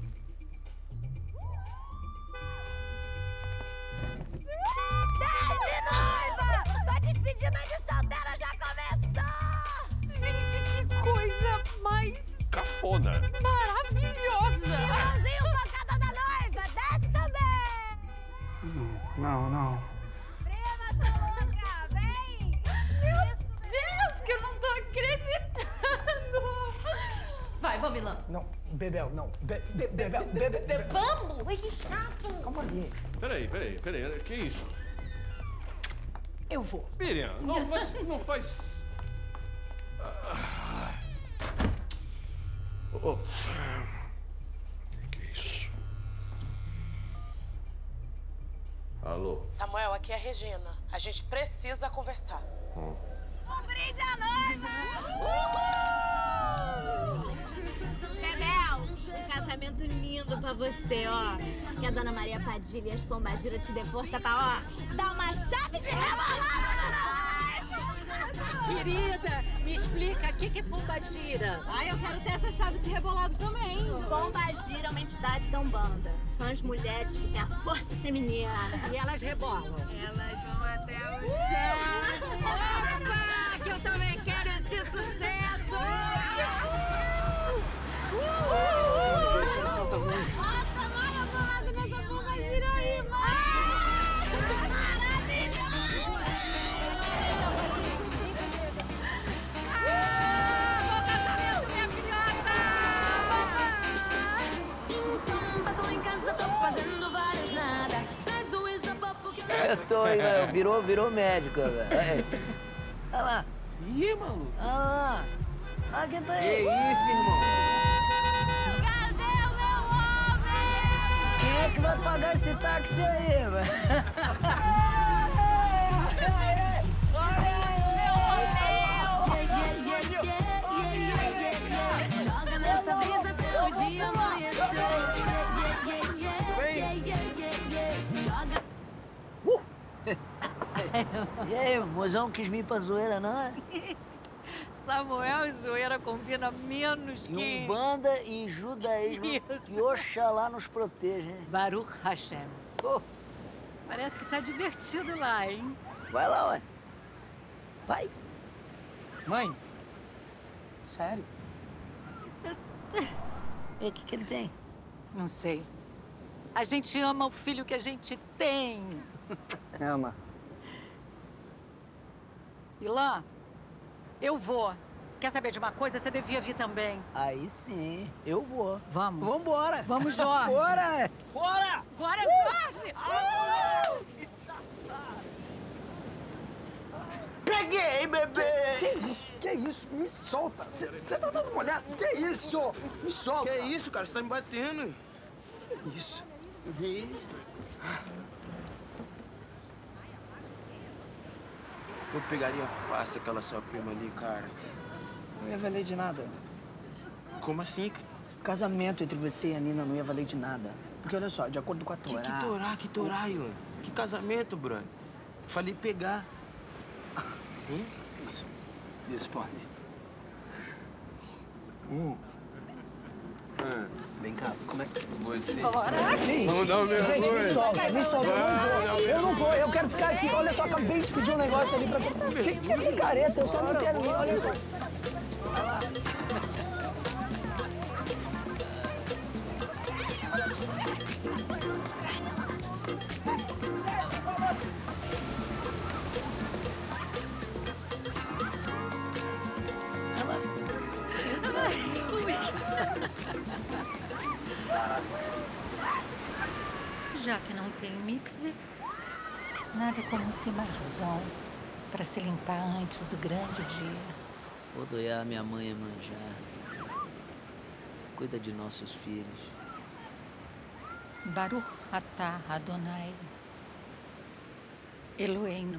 Desce, noiva! Tua despedida de solteira já começou! Gente, que coisa mais Cafona. maravilhosa! Irmãozinho pancada da noiva, desce também! Não, não. Prima, tua louca, vem! Meu Deus, que eu não tô acreditando! Vai, vamos, Milão. Não, Bebel, não. Be, be, Bebel, be, be, be, Vamos! Ai, que chato! Calma aí. Peraí, peraí, peraí. Que isso? Eu vou. Miriam, não, mas não faz... Ah. Oh. Que que é isso? Alô? Samuel, aqui é a Regina. A gente precisa conversar. Hum. Um brinde à noiva! Uhul! Bebel, um casamento lindo pra você, ó. Que a Dona Maria Padilha e as Pombagiras te dê força pra, ó, dar uma chave de rebolada na noiva! Querida, me explica, o que que é pombagira? Ai, eu quero ter essa chave de rebolado também. Pombagira é uma entidade da Umbanda. São as mulheres que têm a força feminina. E elas rebolam? Elas vão até o céu. Opa, que eu também quero esse sucesso! Isso não falta muito. Nossa, mãe, eu tô lá nessa pombagira aí, mãe! Eu tô aí, velho. Virou, virou médico, velho. Olha lá. Ih, maluco. Olha lá. Olha quem tá aí. Que isso, irmão? Cadê o meu homem? Quem é que vai pagar esse táxi aí, velho? Joga nessa brisa até o dia amanhecer. E aí, mozão quis vir pra zoeira, não é? Samuel e zoeira combina menos que... E Umbanda e judaísmo. Isso. Que Oxalá nos proteja, hein? Baruch Hashem. Oh. Parece que tá divertido lá, hein? Vai lá, ué. Vai. Mãe, sério? E o que que ele tem? Não sei. A gente ama o filho que a gente tem. Ama. Ilan, eu vou. Quer saber de uma coisa? Você devia vir também. Aí sim, eu vou. Vamos. Vambora. Vamos, Jorge. Bora. Bora. Bora, Uh! Jorge. Uh! Peguei, bebê! Que isso? Que isso? Me solta! Você tá dando uma olhada? Que isso? Me solta! Que isso, cara? Você tá me batendo. Isso. Isso. Eu pegaria fácil aquela sua prima ali, cara. Não ia valer de nada. Como assim, cara? O casamento entre você e a Nina não ia valer de nada. Porque olha só, de acordo com a Torá... Que, que Torá? Que Torá, Ilan? Que casamento, brother? Falei pegar. Hum? Isso. Isso pode. Hum. Ah. Vem cá, como é que... Você... Vamos dar o meu Gente, me solta, me solta, eu não vou. Eu não vou, eu quero ficar aqui. Olha só, acabei de pedir um negócio ali pra... Que que é esse careta? Eu só não quero ir, olha só. Olha lá. Já que não tem mikve, nada como esse marzão para se limpar antes do grande dia. Vou doar minha mãe e manjar. Cuida de nossos filhos. Baruch atah Adonai Eloheinu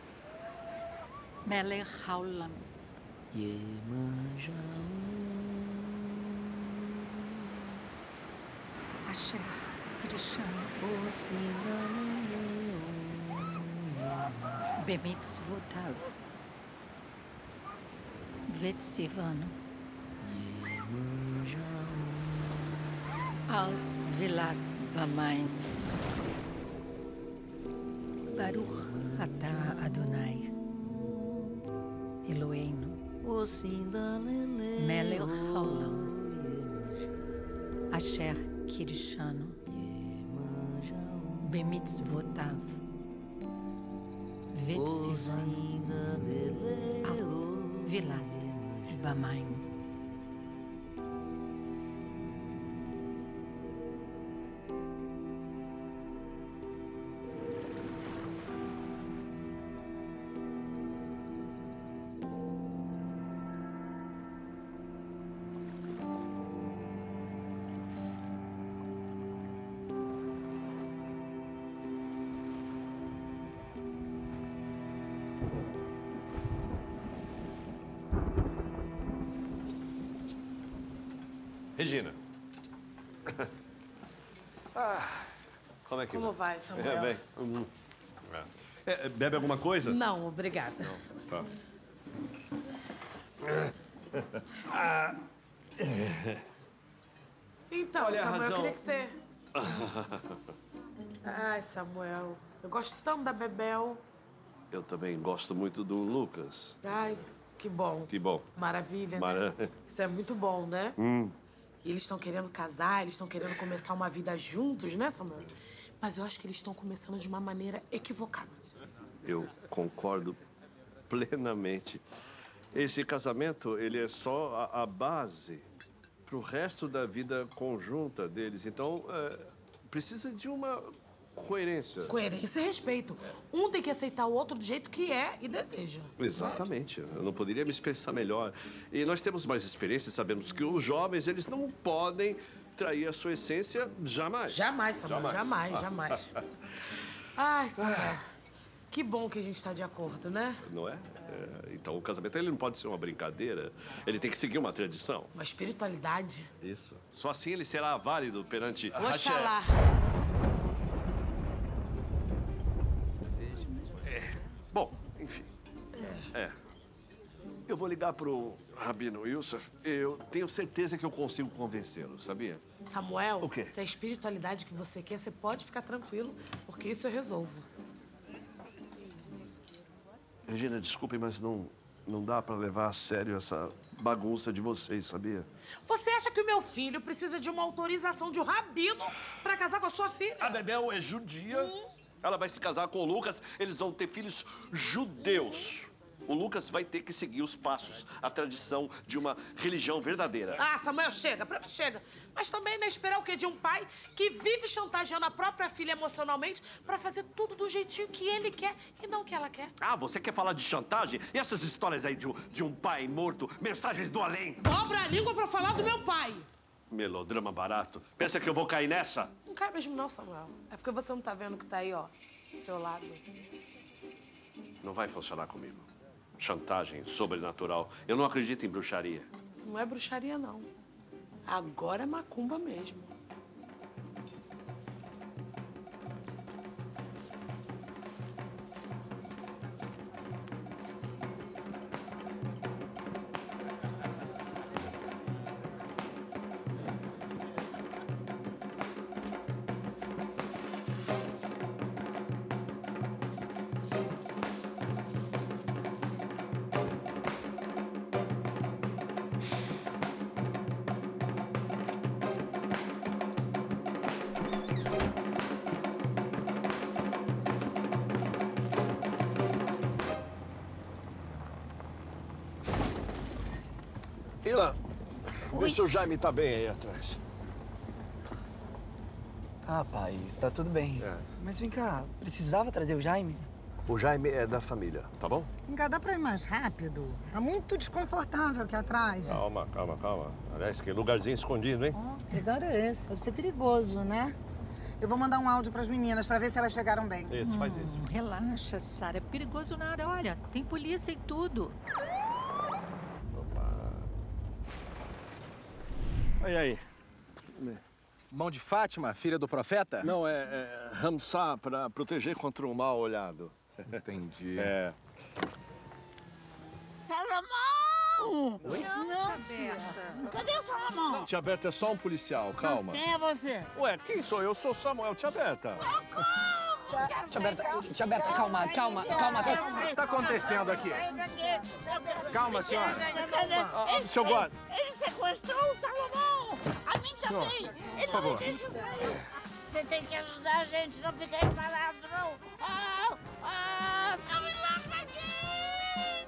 melech haolam. Iemanjá. Asher Rishon Bemitzvotav Vetzivanu Al Vilat Bamain. Baruch atah Adonai. Eloheinu. Melech haolam. Asher kirishanu. Bemitzvotav. Vetzivanu. Al Vilat Bamain. Regina. Ah, como é que Como vai, Samuel? É, bem. Hum. É, bebe alguma coisa? Não, obrigada. Não, tá. Ah. Então, Olha a Samuel, eu razão. queria que você... Ai, Samuel, eu gosto tanto da Bebel. Eu também gosto muito do Lucas. Ai, que bom. Que bom. Maravilha, Mara- né? Isso é muito bom, né? Hum. E eles estão querendo casar, eles estão querendo começar uma vida juntos, né, Samuel? Mas eu acho que eles estão começando de uma maneira equivocada. Eu concordo plenamente. Esse casamento, ele é só a, a base para o resto da vida conjunta deles. Então, é, precisa de uma coerência. Coerência e respeito. Um tem que aceitar o outro do jeito que é e deseja. Exatamente. Eu não poderia me expressar melhor. E nós temos mais experiência e sabemos que os jovens, eles não podem trair a sua essência jamais. Jamais, Samuel, jamais, jamais. Ai, Samuel, que bom que a gente está de acordo, né? Não é? É, então, o casamento ele não pode ser uma brincadeira. Ele tem que seguir uma tradição. Uma espiritualidade. Isso. Só assim ele será válido perante... Oxalá. É. Bom, enfim. É. Eu vou ligar pro Rabino Yusuf. Eu tenho certeza que eu consigo convencê-lo, sabia? Samuel, O quê? se é a espiritualidade que você quer, você pode ficar tranquilo, porque isso eu resolvo. Regina, desculpe, mas não, não dá pra levar a sério essa bagunça de vocês, sabia? Você acha que o meu filho precisa de uma autorização de um rabino pra casar com a sua filha? A Bebel é judia. Hum. Ela vai se casar com o Lucas. Eles vão ter filhos judeus. O Lucas vai ter que seguir os passos, a tradição de uma religião verdadeira. Ah, Samuel, chega, pra mim chega. Mas também não é esperar o quê de um pai que vive chantageando a própria filha emocionalmente pra fazer tudo do jeitinho que ele quer e não que ela quer. Ah, você quer falar de chantagem? E essas histórias aí de, um- de um pai morto, mensagens do além? Dobra a língua pra falar do meu pai. Melodrama barato. Pensa que eu vou cair nessa? Não cai mesmo não, Samuel. É porque você não tá vendo que tá aí, ó, do seu lado. Não vai funcionar comigo. Chantagem sobrenatural. Eu não acredito em bruxaria. Não é bruxaria, não. Agora é macumba mesmo. Ilan, vê se o Jaime tá bem aí atrás. Tá, pai, tá tudo bem. Mas vem cá, precisava trazer o Jaime? O Jaime é da família, tá bom? Vem cá, dá pra ir mais rápido? Tá muito desconfortável aqui atrás. Calma, calma, calma. Aliás, que lugarzinho escondido, hein? Que lugar é esse? Deve ser perigoso, né? Eu vou mandar um áudio pras meninas pra ver se elas chegaram bem. Isso, faz isso. Hum, relaxa, Sara. É perigoso nada. Olha, tem polícia e tudo. E aí? Mão de Fátima, filha do profeta? Não, é, é Ramsá, pra proteger contra o mal olhado. Entendi. É. Salomão! Não! Oi? Não, tia. Cadê o Salomão? Tia Berta é só um policial, calma. Quem é você? Ué, quem sou eu? Eu sou Samuel, tia Berta. Tia Berta, tia Berta, calma, calma, calma. O que está acontecendo aqui? Calma, senhora. Ah, seu guarda. Ele sequestrou o Salomão! A mim também! Ele por favor. não deixa sair! Você tem que ajudar a gente, não fica aí parado, não! Ah, ah, não me larga aqui!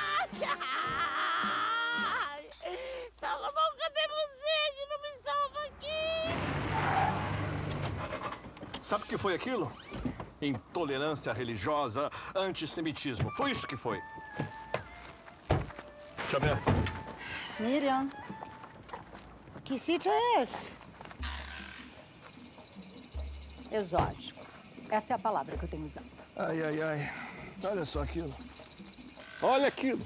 Ah, Salomão, cadê você que não me salva aqui? Sabe o que foi aquilo? Intolerância religiosa, antissemitismo. Foi isso que foi. Tia Berta. Miriam, que sítio é esse? Exótico. Essa é a palavra que eu tenho usado. Ai, ai, ai. Olha só aquilo. Olha aquilo.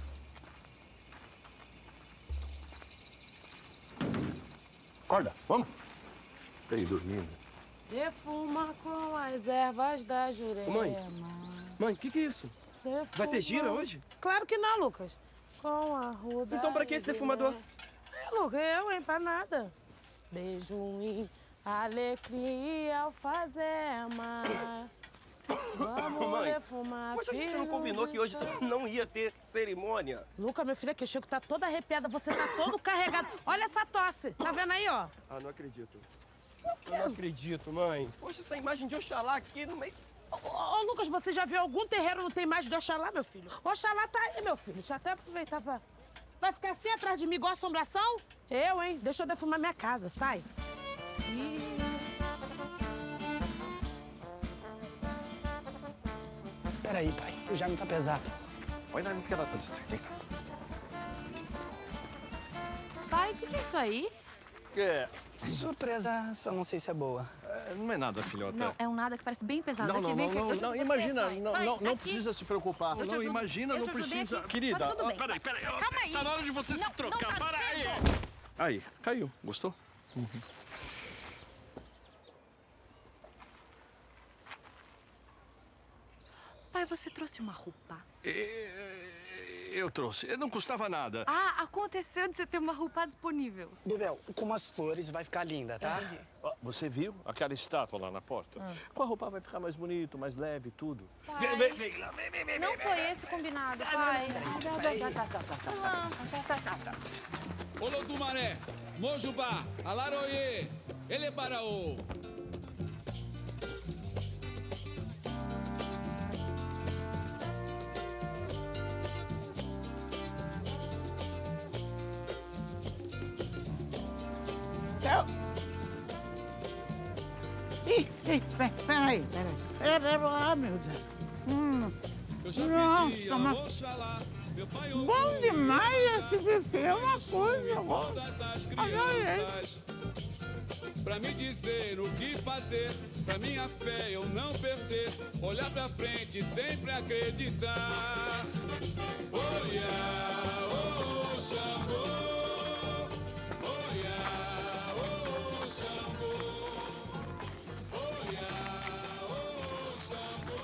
Acorda, vamos. Tá aí dormindo. Defuma com as ervas da Jurema. Mãe, mãe, o que, que é isso? Defuma... Vai ter gira hoje? Claro que não, Lucas. Com a ruda. Então pra que esse defumador? É, Lucas, eu, hein, pra nada. Beijo em alegria, alfazema. Vamos Mãe, defumar. poxa, a gente não combinou que hoje não ia ter cerimônia. Lucas, meu filho, aqui, o Chico tá toda arrepiada, você tá todo carregado. Olha essa tosse, tá vendo aí, ó? Ah, não acredito. Eu não acredito, mãe. Poxa, essa imagem de Oxalá aqui no meio... Ô, ô, Lucas, você já viu algum terreiro não tem imagem de Oxalá, meu filho? Oxalá tá aí, meu filho. Deixa eu até aproveitar pra... Vai ficar assim atrás de mim igual assombração? Eu, hein? Deixa eu defumar minha casa, sai. Ih. Peraí, pai, o exame tá pesado. Olha ali que ela tá distraída. Pai, o que, que é isso aí? É. Surpresa, só não sei se é boa. É, não é nada, filhota. Não, é um nada que parece bem pesado. Não, aqui, não, vem não, cá, não, eu te não, ajudo imagina, você, não, pai. não, não Aqui. precisa se preocupar. Eu te Não, ajudo. imagina, Eu não te ajudei precisa. aqui. Querida, Tá tudo ó, bem. peraí, peraí. ó, Calma aí. Tá na hora de você Não, se trocar. não tá Para aí. sendo. Aí, caiu. Gostou? Uhum. Pai, você trouxe uma roupa. Eu trouxe. Não custava nada. Ah, aconteceu de você ter uma roupa disponível. Bebel, com umas flores vai ficar linda, tá? Entendi. Ó, você viu aquela estátua lá na porta? Ah. Com a roupa vai ficar mais bonito, mais leve, tudo. Pai. Vem, vem, vem lá, vem, vem, vem. Não vem, foi vem. esse o combinado, pai. Olotumaré, Mojubá, Alaroie, Elebaraô. Ih, ih, peraí, peraí, peraí. Peraí, ah, meu Deus. Hum. Nossa, mas... Bom demais esse buffet, é uma coisa. Adorei. Pra me dizer o que fazer, pra minha fé eu não perder, olhar pra frente e sempre acreditar. Olha, oh, Xangô, olha, oh, Xangô, olha, oh, Xangô,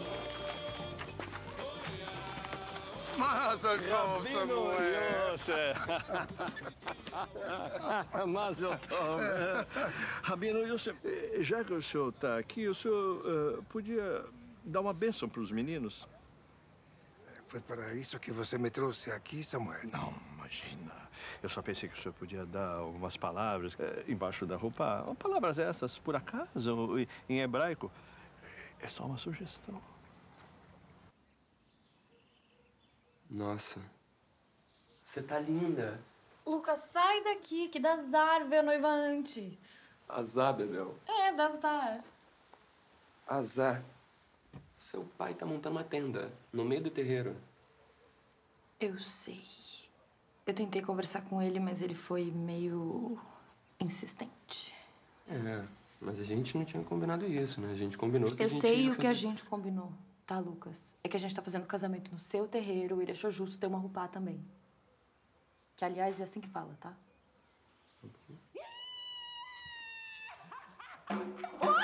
olha. Mazel tov, Samuel. Mazel tov. Rabino, Yosef, já que o senhor está aqui, o senhor uh, podia dar uma bênção para os meninos? Foi para isso que você me trouxe aqui, Samuel? Não, imagina. Eu só pensei que o senhor podia dar algumas palavras eh, embaixo da roupa. Palavras essas, por acaso, em hebraico. É só uma sugestão. Nossa, você tá linda. Lucas, sai daqui, que dá azar ver a noiva antes. Azar, Bebel. É, dá azar. Azar. Seu pai tá montando uma tenda no meio do terreiro. Eu sei. Eu tentei conversar com ele, mas ele foi meio insistente. É, mas a gente não tinha combinado isso, né? A gente combinou que a Eu gente sei ia o que a fazer- gente combinou, tá, Lucas? É que a gente tá fazendo casamento no seu terreiro e ele achou justo ter uma roupa também. Que, aliás, é assim que fala, tá?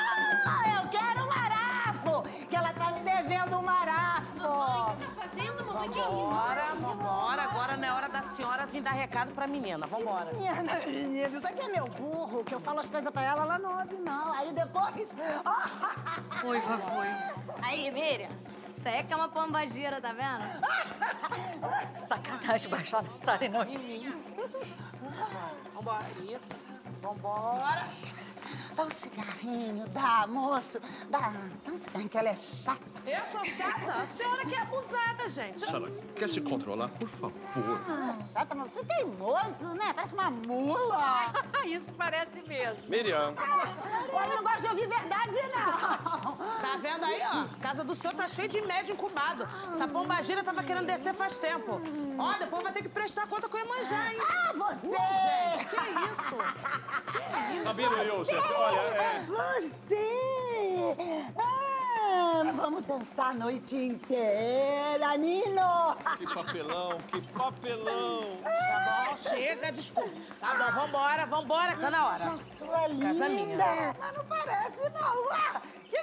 Ah, eu quero um marafo! Que ela tá me devendo um marafo! Mamãe, o que tá fazendo, mamãe? Vambora, vambora. Agora não é hora da senhora vir dar recado pra menina. Vambora. Menina, menina, isso aqui é meu burro, que eu falo as coisas pra ela, ela não ouve, não. Aí depois... Foi, foi. Aí, Miriam, isso aí é que é uma pombagira, tá vendo? Sacanagem baixar da Sara e não em mim. Vambora, isso. Vambora. Dá um cigarrinho, dá, moço. Dá, dá um cigarrinho, que ela é chata. Eu sou chata? A senhora que é abusada, gente. Sara, quer se controlar, por favor? Ah, chata, mas você é teimoso, né? Parece uma mula. Isso parece mesmo. Miriam. Eu não gosto de ouvir verdade, não. Tá vendo aí, ó? A casa do senhor tá cheia de médio incubado. Essa pombagira tava querendo descer faz tempo. Ó, depois vai ter que prestar conta com o Iemanjá, hein? Ah, você! Uh, gente, que isso? Que isso? Rabino Yosef, olha, é... Você! Ah, vamos dançar a noite inteira, Nino! Que papelão, que papelão! Tá bom, chega, desculpa. Tá bom, vambora, vambora, tá na hora. Essa sua é linda! Casa minha. Mas não parece, não. Ah, que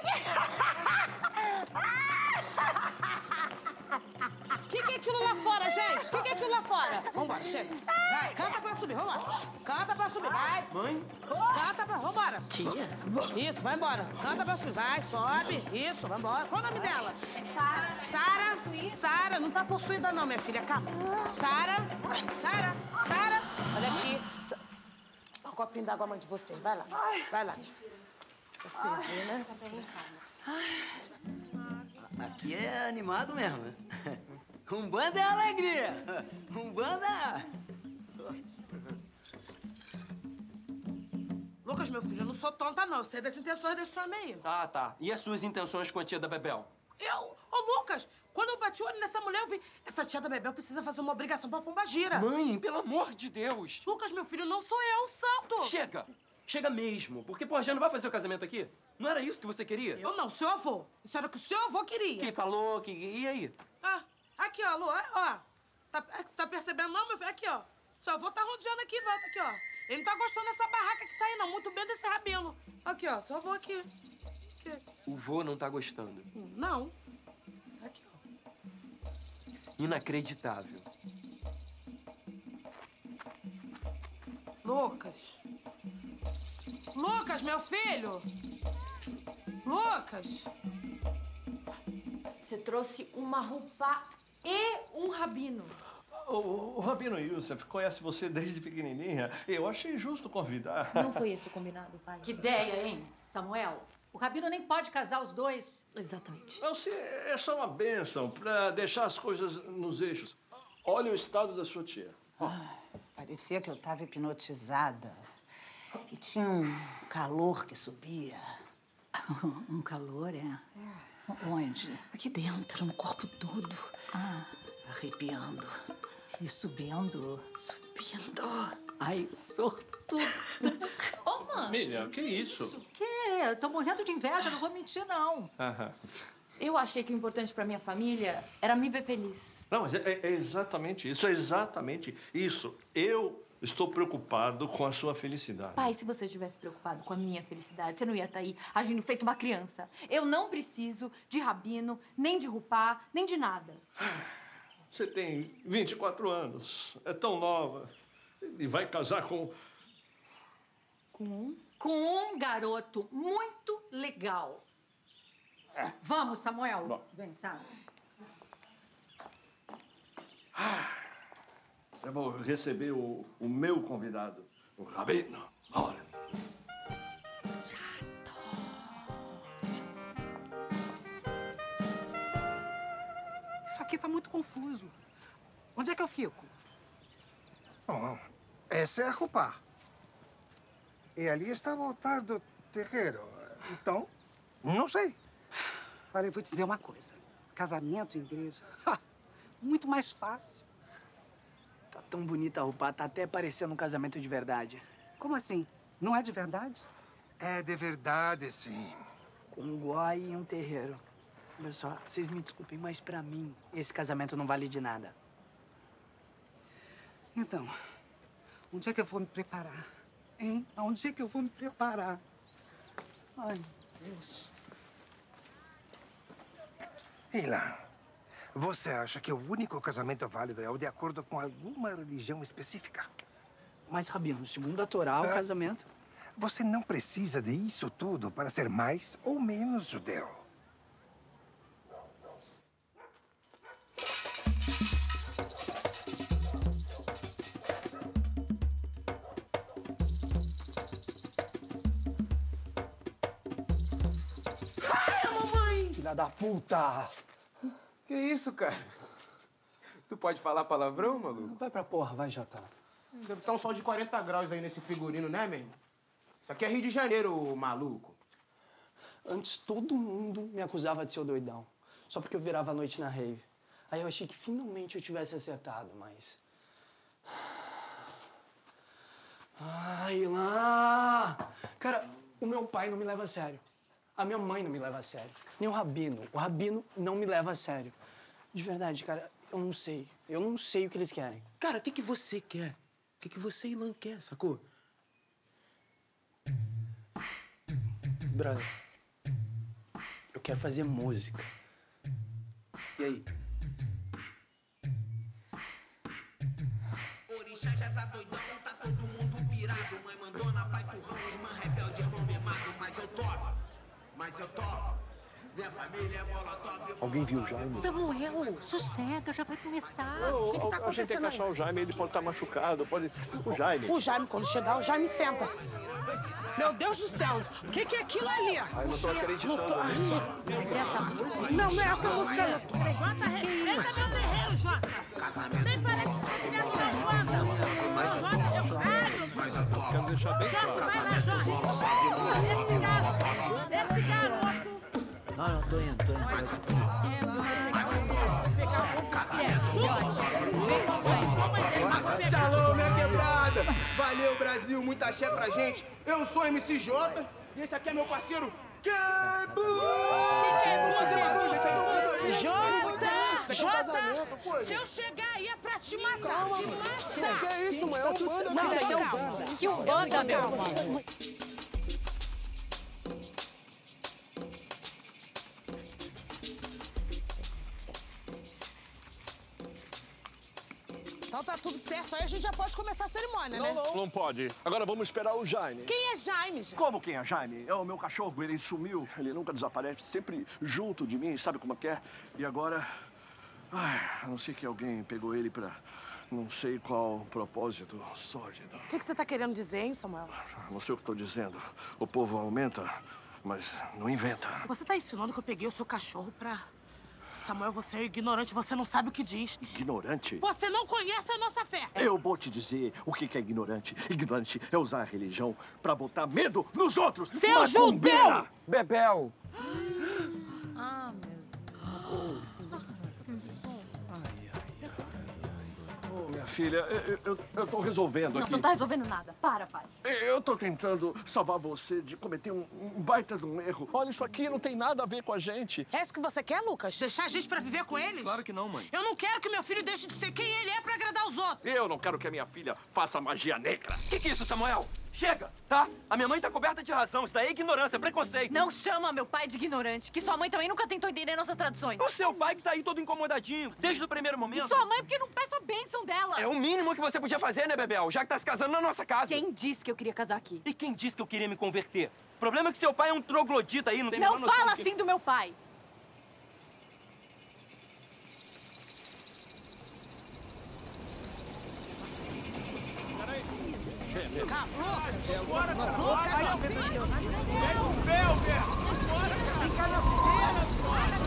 que... que que é aquilo lá fora, gente? Que que é aquilo lá fora? Vambora, chega. Vai, canta pra subir, vambora. Canta pra subir, vai. Mãe? Canta pra... Vambora. Tia? Isso, vai embora. Canta pra subir, vai, sobe. Isso, vambora. Qual o nome dela? Sara. Sara. Sara, não tá possuída não, minha filha, calma. Sara, Sara, Sara. Olha aqui. Sa... Dá um copinho d'água, mãe de vocês. Vai lá, vai lá. Assim, né? Aqui é animado mesmo, né? Umbanda é alegria! Umbanda! Lucas, meu filho, eu não sou tonta, não. Eu sei das intenções desse homem aí. Ah, tá. E as suas intenções com a tia da Bebel? Eu? Ô, Lucas, quando eu bati o olho nessa mulher, eu vi... Essa tia da Bebel precisa fazer uma obrigação pra pombagira. Mãe, pelo amor de Deus! Lucas, meu filho, não sou eu, santo! Chega! Chega mesmo. Porque, pô, já não vai fazer o casamento aqui? Não era isso que você queria? Eu não, seu avô. Isso era o que o seu avô queria. Que falou, que... E aí? Ah, aqui, ó, Lu, ó. Tá, tá percebendo não, meu filho? Aqui, ó. Seu avô tá rodeando aqui em volta, aqui, ó. Ele não tá gostando dessa barraca que tá aí, não. Muito bem desse rabino. Aqui, ó, seu avô aqui. Aqui. O vô não tá gostando. Não. Aqui, ó. Inacreditável. Lucas. Lucas, meu filho. Lucas. Você trouxe uma roupa e um rabino. O, o Rabino Yosef conhece você desde pequenininha. Eu achei justo convidar. Não foi esse o combinado, pai? Que ideia, hein, Samuel? O Rabino nem pode casar os dois. Exatamente. Não, se é só uma bênção para deixar as coisas nos eixos. Olha o estado da sua tia. Ah, parecia que eu estava hipnotizada. E tinha um calor que subia. Um calor, é? é. Onde? Aqui dentro, no corpo todo. Ah. Arrepiando. E subindo? Subindo. Ai, sortudo. Ô, mãe. Miriam, que isso? O quê? Eu tô morrendo de inveja, não vou mentir, não. Aham. Eu achei que o importante pra minha família era me ver feliz. Não, mas é, é exatamente isso, é exatamente isso. Eu estou preocupado com a sua felicidade. Pai, se você estivesse preocupado com a minha felicidade, você não ia estar aí agindo feito uma criança. Eu não preciso de rabino, nem de rupá, nem de nada. Você tem vinte e quatro anos, é tão nova. E vai casar com... Com um? Com um garoto muito legal. É. Vamos, Samuel. Bom. Vem, Sara. Eu vou receber o, o meu convidado, o Rabino. Olha. Isso aqui tá muito confuso. Onde é que eu fico? Bom, essa é a roupa. E ali está o altar do terreiro. Então, não sei. Olha, eu vou te dizer uma coisa. Casamento em igreja, muito mais fácil. Tá tão bonita a roupa, tá até parecendo um casamento de verdade. Como assim? Não é de verdade? É de verdade, sim. Com um guai e um terreiro. Olha só, vocês me desculpem, mas pra mim, esse casamento não vale de nada. Então, onde é que eu vou me preparar? Hein? Aonde é que eu vou me preparar? Ai, Deus. E lá, Você acha que o único casamento válido é o de acordo com alguma religião específica? Mas, Rabino, segundo a Torá, o É. casamento... Você não precisa de isso tudo para ser mais ou menos judeu. Ai, mamãe! Filha da puta! Que isso, cara? Tu pode falar palavrão, maluco? Vai pra porra, vai, Jota. Deve estar um sol de quarenta graus aí nesse figurino, né, man? Isso aqui é Rio de Janeiro, maluco. Antes todo mundo me acusava de ser o doidão. Só porque eu virava a noite na rave. Aí eu achei que finalmente eu tivesse acertado, mas... Ai, lá! Cara, o meu pai não me leva a sério. A minha mãe não me leva a sério. Nem o Rabino. O Rabino não me leva a sério. De verdade, cara, eu não sei. Eu não sei o que eles querem. Cara, o que, que você quer? O que, que você e Ilan quer, sacou? Brother, eu quero fazer música. E aí? Orixá já tá doidão, tá todo mundo pirado. Mãe mandona, pai turrão, irmã rebelde, irmão mimado. Mas eu topo, mas eu topo. Minha família é molotov. Alguém viu o Jaime? Samuel, sossega, já vai começar. Não, o que, que tá a gente tem acontecendo que achar aí? o Jaime, ele pode estar machucado, pode... O Jaime. O Jaime, quando chegar, o Jaime senta. Meu Deus do céu, o que, que é aquilo ali? Ai, não tô acreditando Não tô- Ai, nisso. Mas é essa música? Não, não é essa música. não. Jota, respeita meu terreiro, Jota. Nem parece que você é da banda. Jota, eu paro. Quero deixar bem Jota, claro. vai lá, Jota. Esse garoto, esse garoto. Não, não, tô indo, tô indo. Shalom, minha quebrada! Valeu, Brasil, muita axé pra gente. Eu sou M C Jota e esse aqui é meu parceiro Kebu! Fazer barulho, gente, aqui é um casamento. Jota, Isso aqui é um casamento, pô. Jota, se eu chegar aí é pra te matar. Calma, te mano. matar. Que é isso, mãe? É um banda, Não, filho. não, calma. Que Umbanda, meu filho? Então tá tudo certo, aí a gente já pode começar a cerimônia, né? Não pode. Agora vamos esperar o Jaime. Quem é Jaime, gente? Como quem é Jaime? É o meu cachorro, ele sumiu. Ele nunca desaparece, sempre junto de mim, sabe como é que é? E agora... Ai, a não sei que alguém pegou ele pra... Não sei qual propósito sórdido. O que, que você tá querendo dizer, hein, Samuel? Não sei o que estou dizendo. O povo aumenta, mas não inventa. Você tá ensinando que eu peguei o seu cachorro pra... Samuel, você é ignorante, você não sabe o que diz. Ignorante? Você não conhece a nossa fé. Eu vou te dizer o que que é ignorante. Ignorante é usar a religião pra botar medo nos outros. Seu Macumbeira! judeu! Bebel! Ah, meu Deus. Ô, minha filha, eu, eu, eu tô resolvendo Não, aqui. você não tá resolvendo nada. Para, pai. Eu tô tentando salvar você de cometer um, um baita de um erro. Olha, isso aqui não tem nada a ver com a gente. É isso que você quer, Lucas? Deixar a gente pra viver com eles? Claro que não, mãe. Eu não quero que meu filho deixe de ser quem ele é pra agradar os outros. Eu não quero que a minha filha faça magia negra. Que que é isso, Samuel? Chega, tá? A minha mãe tá coberta de razão. Isso daí é ignorância, é preconceito. Não chama meu pai de ignorante, que sua mãe também nunca tentou entender nossas tradições. O seu pai que tá aí todo incomodadinho, desde o primeiro momento. E sua mãe porque não peço a bênção dela. É o mínimo que você podia fazer, né, Bebel? Já que tá se casando na nossa casa. Quem disse que eu queria casar aqui? E quem disse que eu queria me converter? O problema é que seu pai é um troglodita aí, não tem a Não menor noção fala do que- assim do meu pai. Bora, bora, vai, meu filho. Pega o véu, velho. Bora, fica na pena, bora.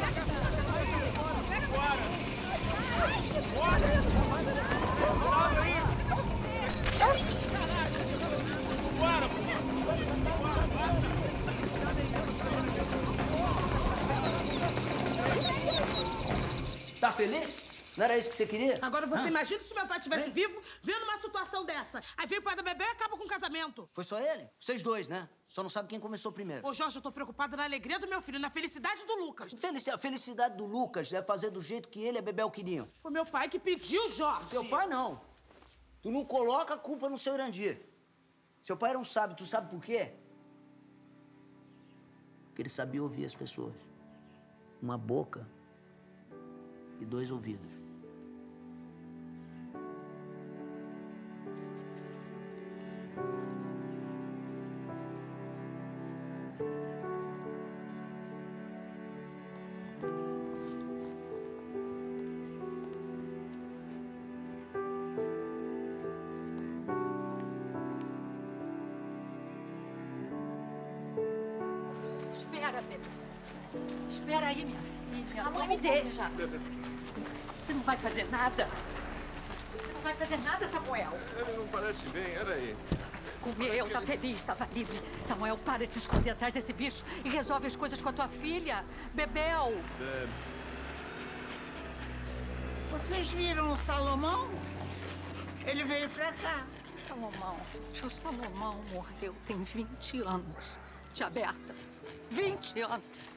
Bora. Bora. Bora aí. Bora. Tá feliz? Não era isso que você queria? Agora você Hã? imagina se meu pai estivesse vivo, vendo uma situação dessa. Aí vem o pai da bebê e acaba com o casamento. Foi só ele? Vocês dois, né? Só não sabe quem começou primeiro. Ô, Jorge, eu tô preocupada na alegria do meu filho, na felicidade do Lucas. Felici- A felicidade do Lucas é fazer do jeito que ele e a Bebel queriam. Foi meu pai que pediu, Jorge. Seu pai não. Tu não coloca a culpa no seu Irandir. Seu pai era um sábio, tu sabe por quê? Porque ele sabia ouvir as pessoas. Uma boca e dois ouvidos. Espera, Bebê. Espera aí, minha filha. Não me deixa. Você não vai fazer nada. Você não vai fazer nada, Samuel. Ele não parece bem, era aí. Comeu, tá feliz, estava livre. Samuel, para de se esconder atrás desse bicho e resolve as coisas com a tua filha. Bebel. É... Vocês viram o Salomão? Ele veio pra cá. Que Salomão? O Salomão morreu tem vinte anos. Tia Berta. vinte anos.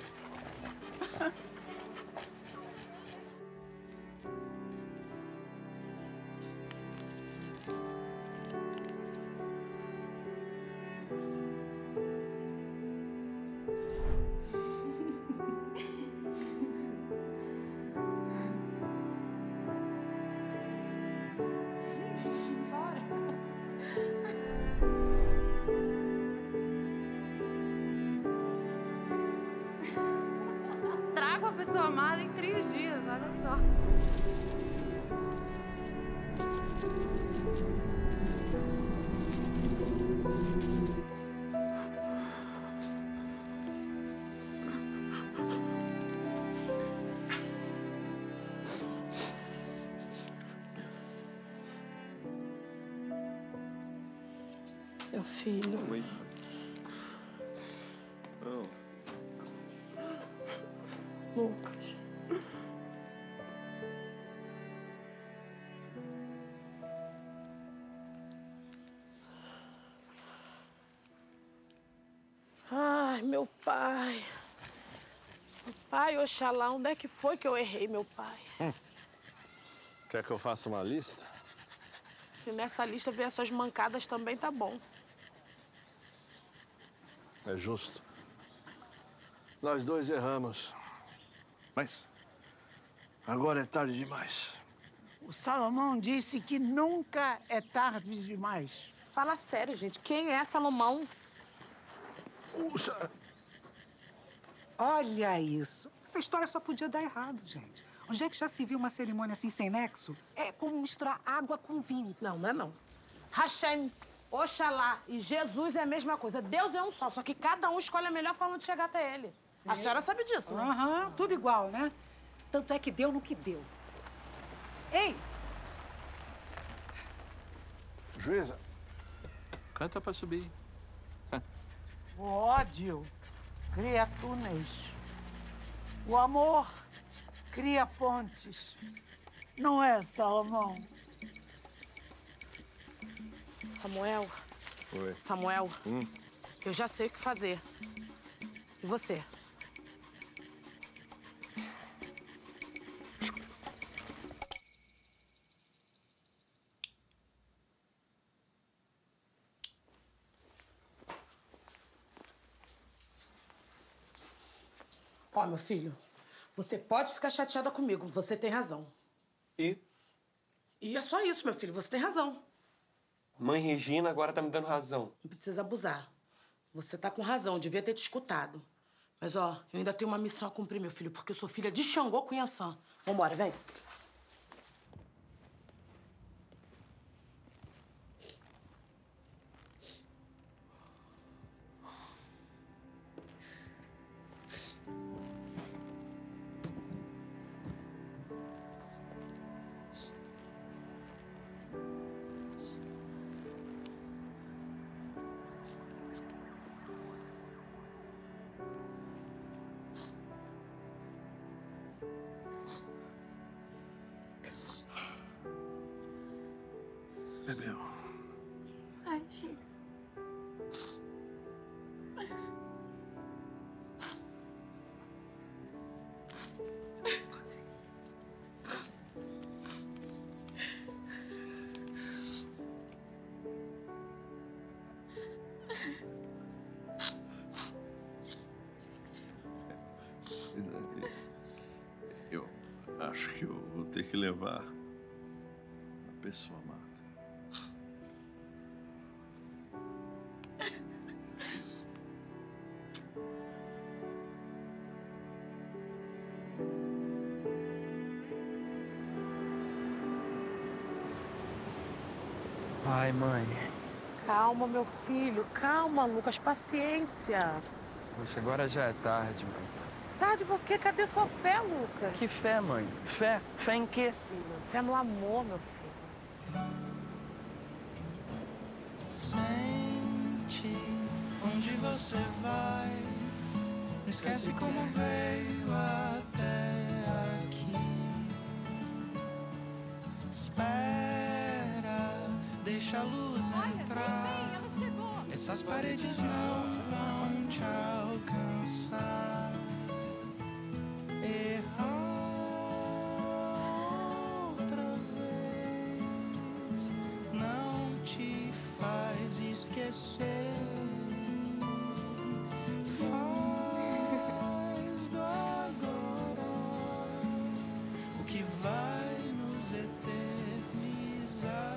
Trago a pessoa amada em três dias, olha só. Meu filho. Oi. Não. Lucas. Ai, meu pai. Meu pai, Oxalá, onde é que foi que eu errei, meu pai? Hum. Quer que eu faça uma lista? Se nessa lista vier essas mancadas também, tá bom. É justo. Nós dois erramos. Mas agora é tarde demais. O Salomão disse que nunca é tarde demais. Fala sério, gente. Quem é Salomão? Puxa. Olha isso. Essa história só podia dar errado, gente. Onde é que já se viu uma cerimônia assim sem nexo? É como misturar água com vinho. Não, não é não. Hashem, Oxalá e Jesus é a mesma coisa. Deus é um só, só que cada um escolhe a melhor forma de chegar até ele. Sim. A senhora sabe disso, né? Aham, tudo igual, né? Tanto é que deu no que deu. Ei! Juíza, canta pra subir. O ódio cria túneis. O amor cria pontes. Não é, Salomão? Samuel. Oi. Samuel, Hum. eu já sei o que fazer. E você? Ó, meu filho, você pode ficar chateada comigo, você tem razão. E? E é só isso, meu filho, você tem razão. Mãe Regina agora tá me dando razão. Não precisa abusar. Você tá com razão, devia ter te escutado. Mas, ó, eu ainda tenho uma missão a cumprir, meu filho, porque eu sou filha de Xangô com Yansan. Vambora, vem. Bebeu. Ai, chega. Eu Acho que eu vou ter que levar a pessoa amada. Ai, mãe. Calma, meu filho. Calma, Lucas. Paciência. Poxa, agora já é tarde, mãe. Tarde por quê? Cadê sua fé, Lucas? Que fé, mãe? Fé? Fé em quê? Filho, fé no amor, meu filho. Sente onde você vai. Não esquece como veio até aqui. Espera, deixa a luz entrar. Essas paredes não vão te alcançar. Errar outra vez não te faz esquecer. Faz do agora o que vai nos eternizar.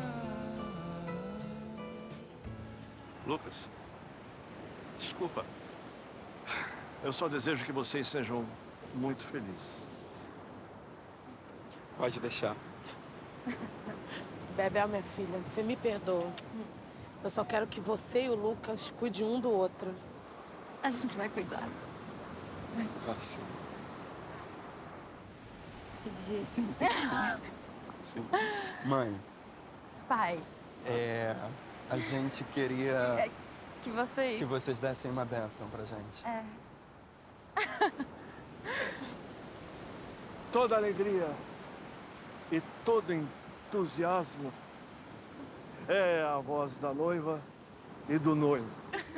Lucas, desculpa. Eu só desejo que vocês sejam muito felizes. Pode deixar. Bebel, minha filha, você me perdoa. Eu só quero que você e o Lucas cuidem um do outro. A gente vai cuidar. Vai sim. Sim, sim, sim. Sim. Mãe, Pai, é... a gente queria... é que vocês... que vocês dessem uma bênção pra gente. É. Toda alegria e todo entusiasmo é a voz da noiva e do noivo.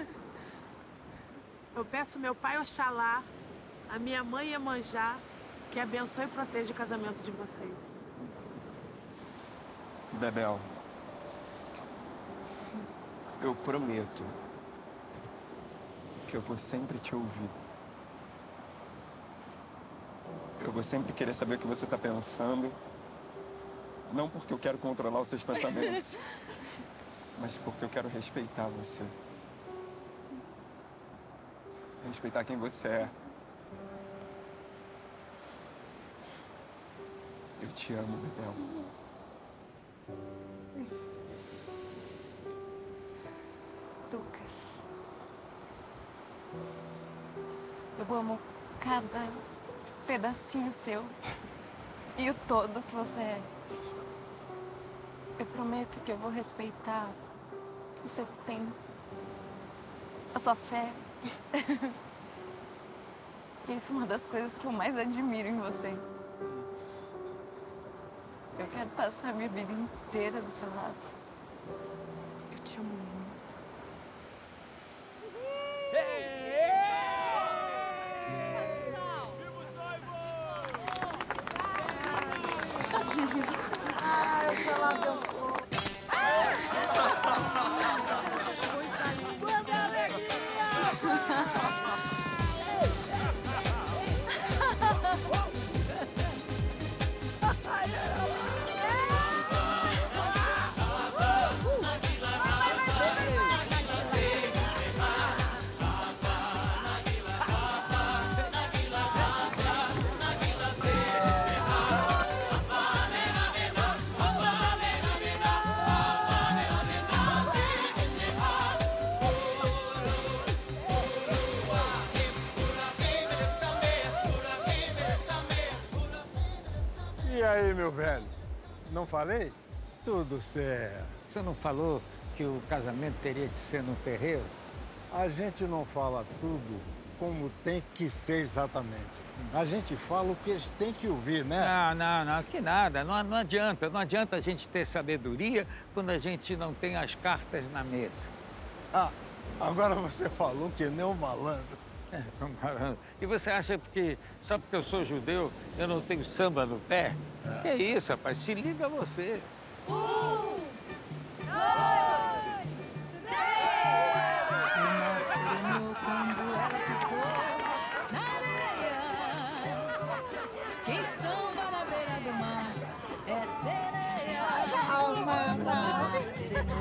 Eu peço meu pai Oxalá, a minha mãe Iemanjá, que abençoe e proteja o casamento de vocês. Bebel, eu prometo que eu vou sempre te ouvir. Eu vou sempre querer saber o que você está pensando. Não porque eu quero controlar os seus pensamentos, mas porque eu quero respeitar você. Respeitar quem você é. Eu te amo, Bebel. Lucas, eu amo cada pedacinho seu e o todo que você é. Eu prometo que eu vou respeitar o seu tempo, a sua fé. Porque isso é uma das coisas que eu mais admiro em você. Eu quero passar a minha vida inteira do seu lado. Eu te amo muito. Ai, Oxalá abençoe. Quanta alegria! E aí, meu velho? Não falei? Tudo certo. Você não falou que o casamento teria que ser no terreiro? A gente não fala tudo como tem que ser exatamente. A gente fala o que eles têm que ouvir, né? Não, não, não, que nada. Não, não adianta. Não adianta a gente ter sabedoria quando a gente não tem as cartas na mesa. Ah, agora você falou que nem um malandro. É, um malandro. E você acha que só porque eu sou judeu eu não tenho samba no pé? É. Que isso, rapaz? Se liga você. Um, dois, Serenou quando ela pisou na areia. Quem samba na beira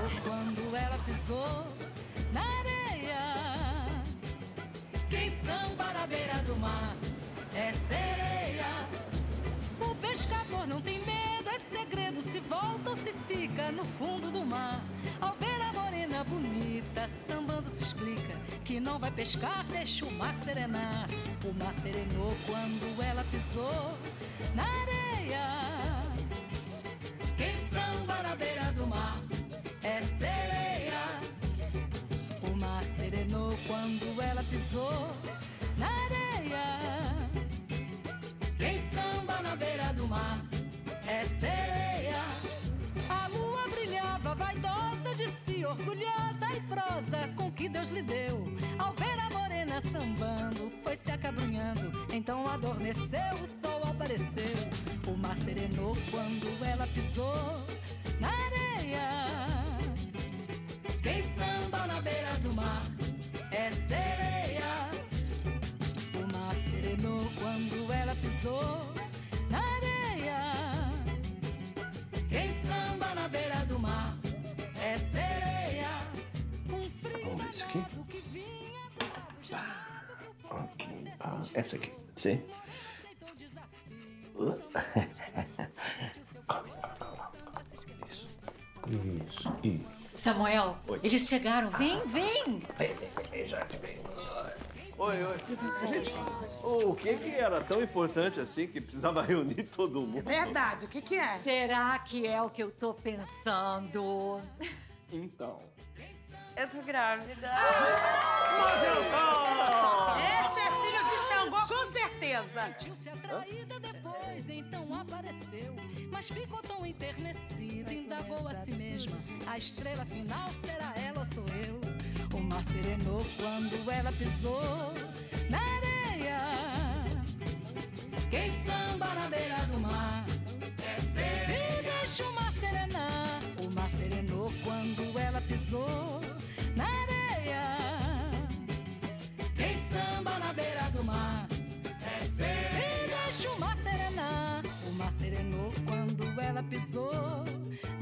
quando ela pisou na areia. Quem samba na beira do mar é sereia. O pescador não tem medo, é segredo, se volta ou se fica no fundo do mar. Ao ver a morena bonita, sambando se explica que não vai pescar, deixa o mar serenar. O mar serenou quando ela pisou na areia. Quem samba na beira do mar é sereia. O mar serenou quando ela pisou na areia. Quem samba na beira do mar é sereia. A lua brilhava, vaidosa de si, orgulhosa e prosa com que Deus lhe deu. Ao ver a morena sambando, foi se acabrunhando, então adormeceu, o sol apareceu. O mar serenou quando ela pisou na areia. Quem samba na beira do mar é sereia. O mar serenou quando ela pisou na areia. Quem samba na beira do mar é sereia. Um frio Vamos ver isso aqui. Ok. Ah, essa aqui. Sim. Isso. Isso. Samuel, Oi. eles chegaram. Vem, vem. Já que vem. Oi, oi. Gente, o que que era tão importante assim que precisava reunir todo mundo? Verdade, o que que é? Será que é o que eu tô pensando? Então. Eu tô grávida. Esse é filho de Xangô, com certeza. Sentiu-se atraída depois, então apareceu. Mas ficou tão enternecida, indagou a si mesma. A estrela final será ela ou sou eu? O mar serenou quando ela pisou na areia. Quem samba na beira do mar é sereia. E deixa o mar serenar. O mar serenou quando ela pisou na areia. Quem samba na beira do mar é sereia. E deixa o mar serenar. O mar serenou quando ela pisou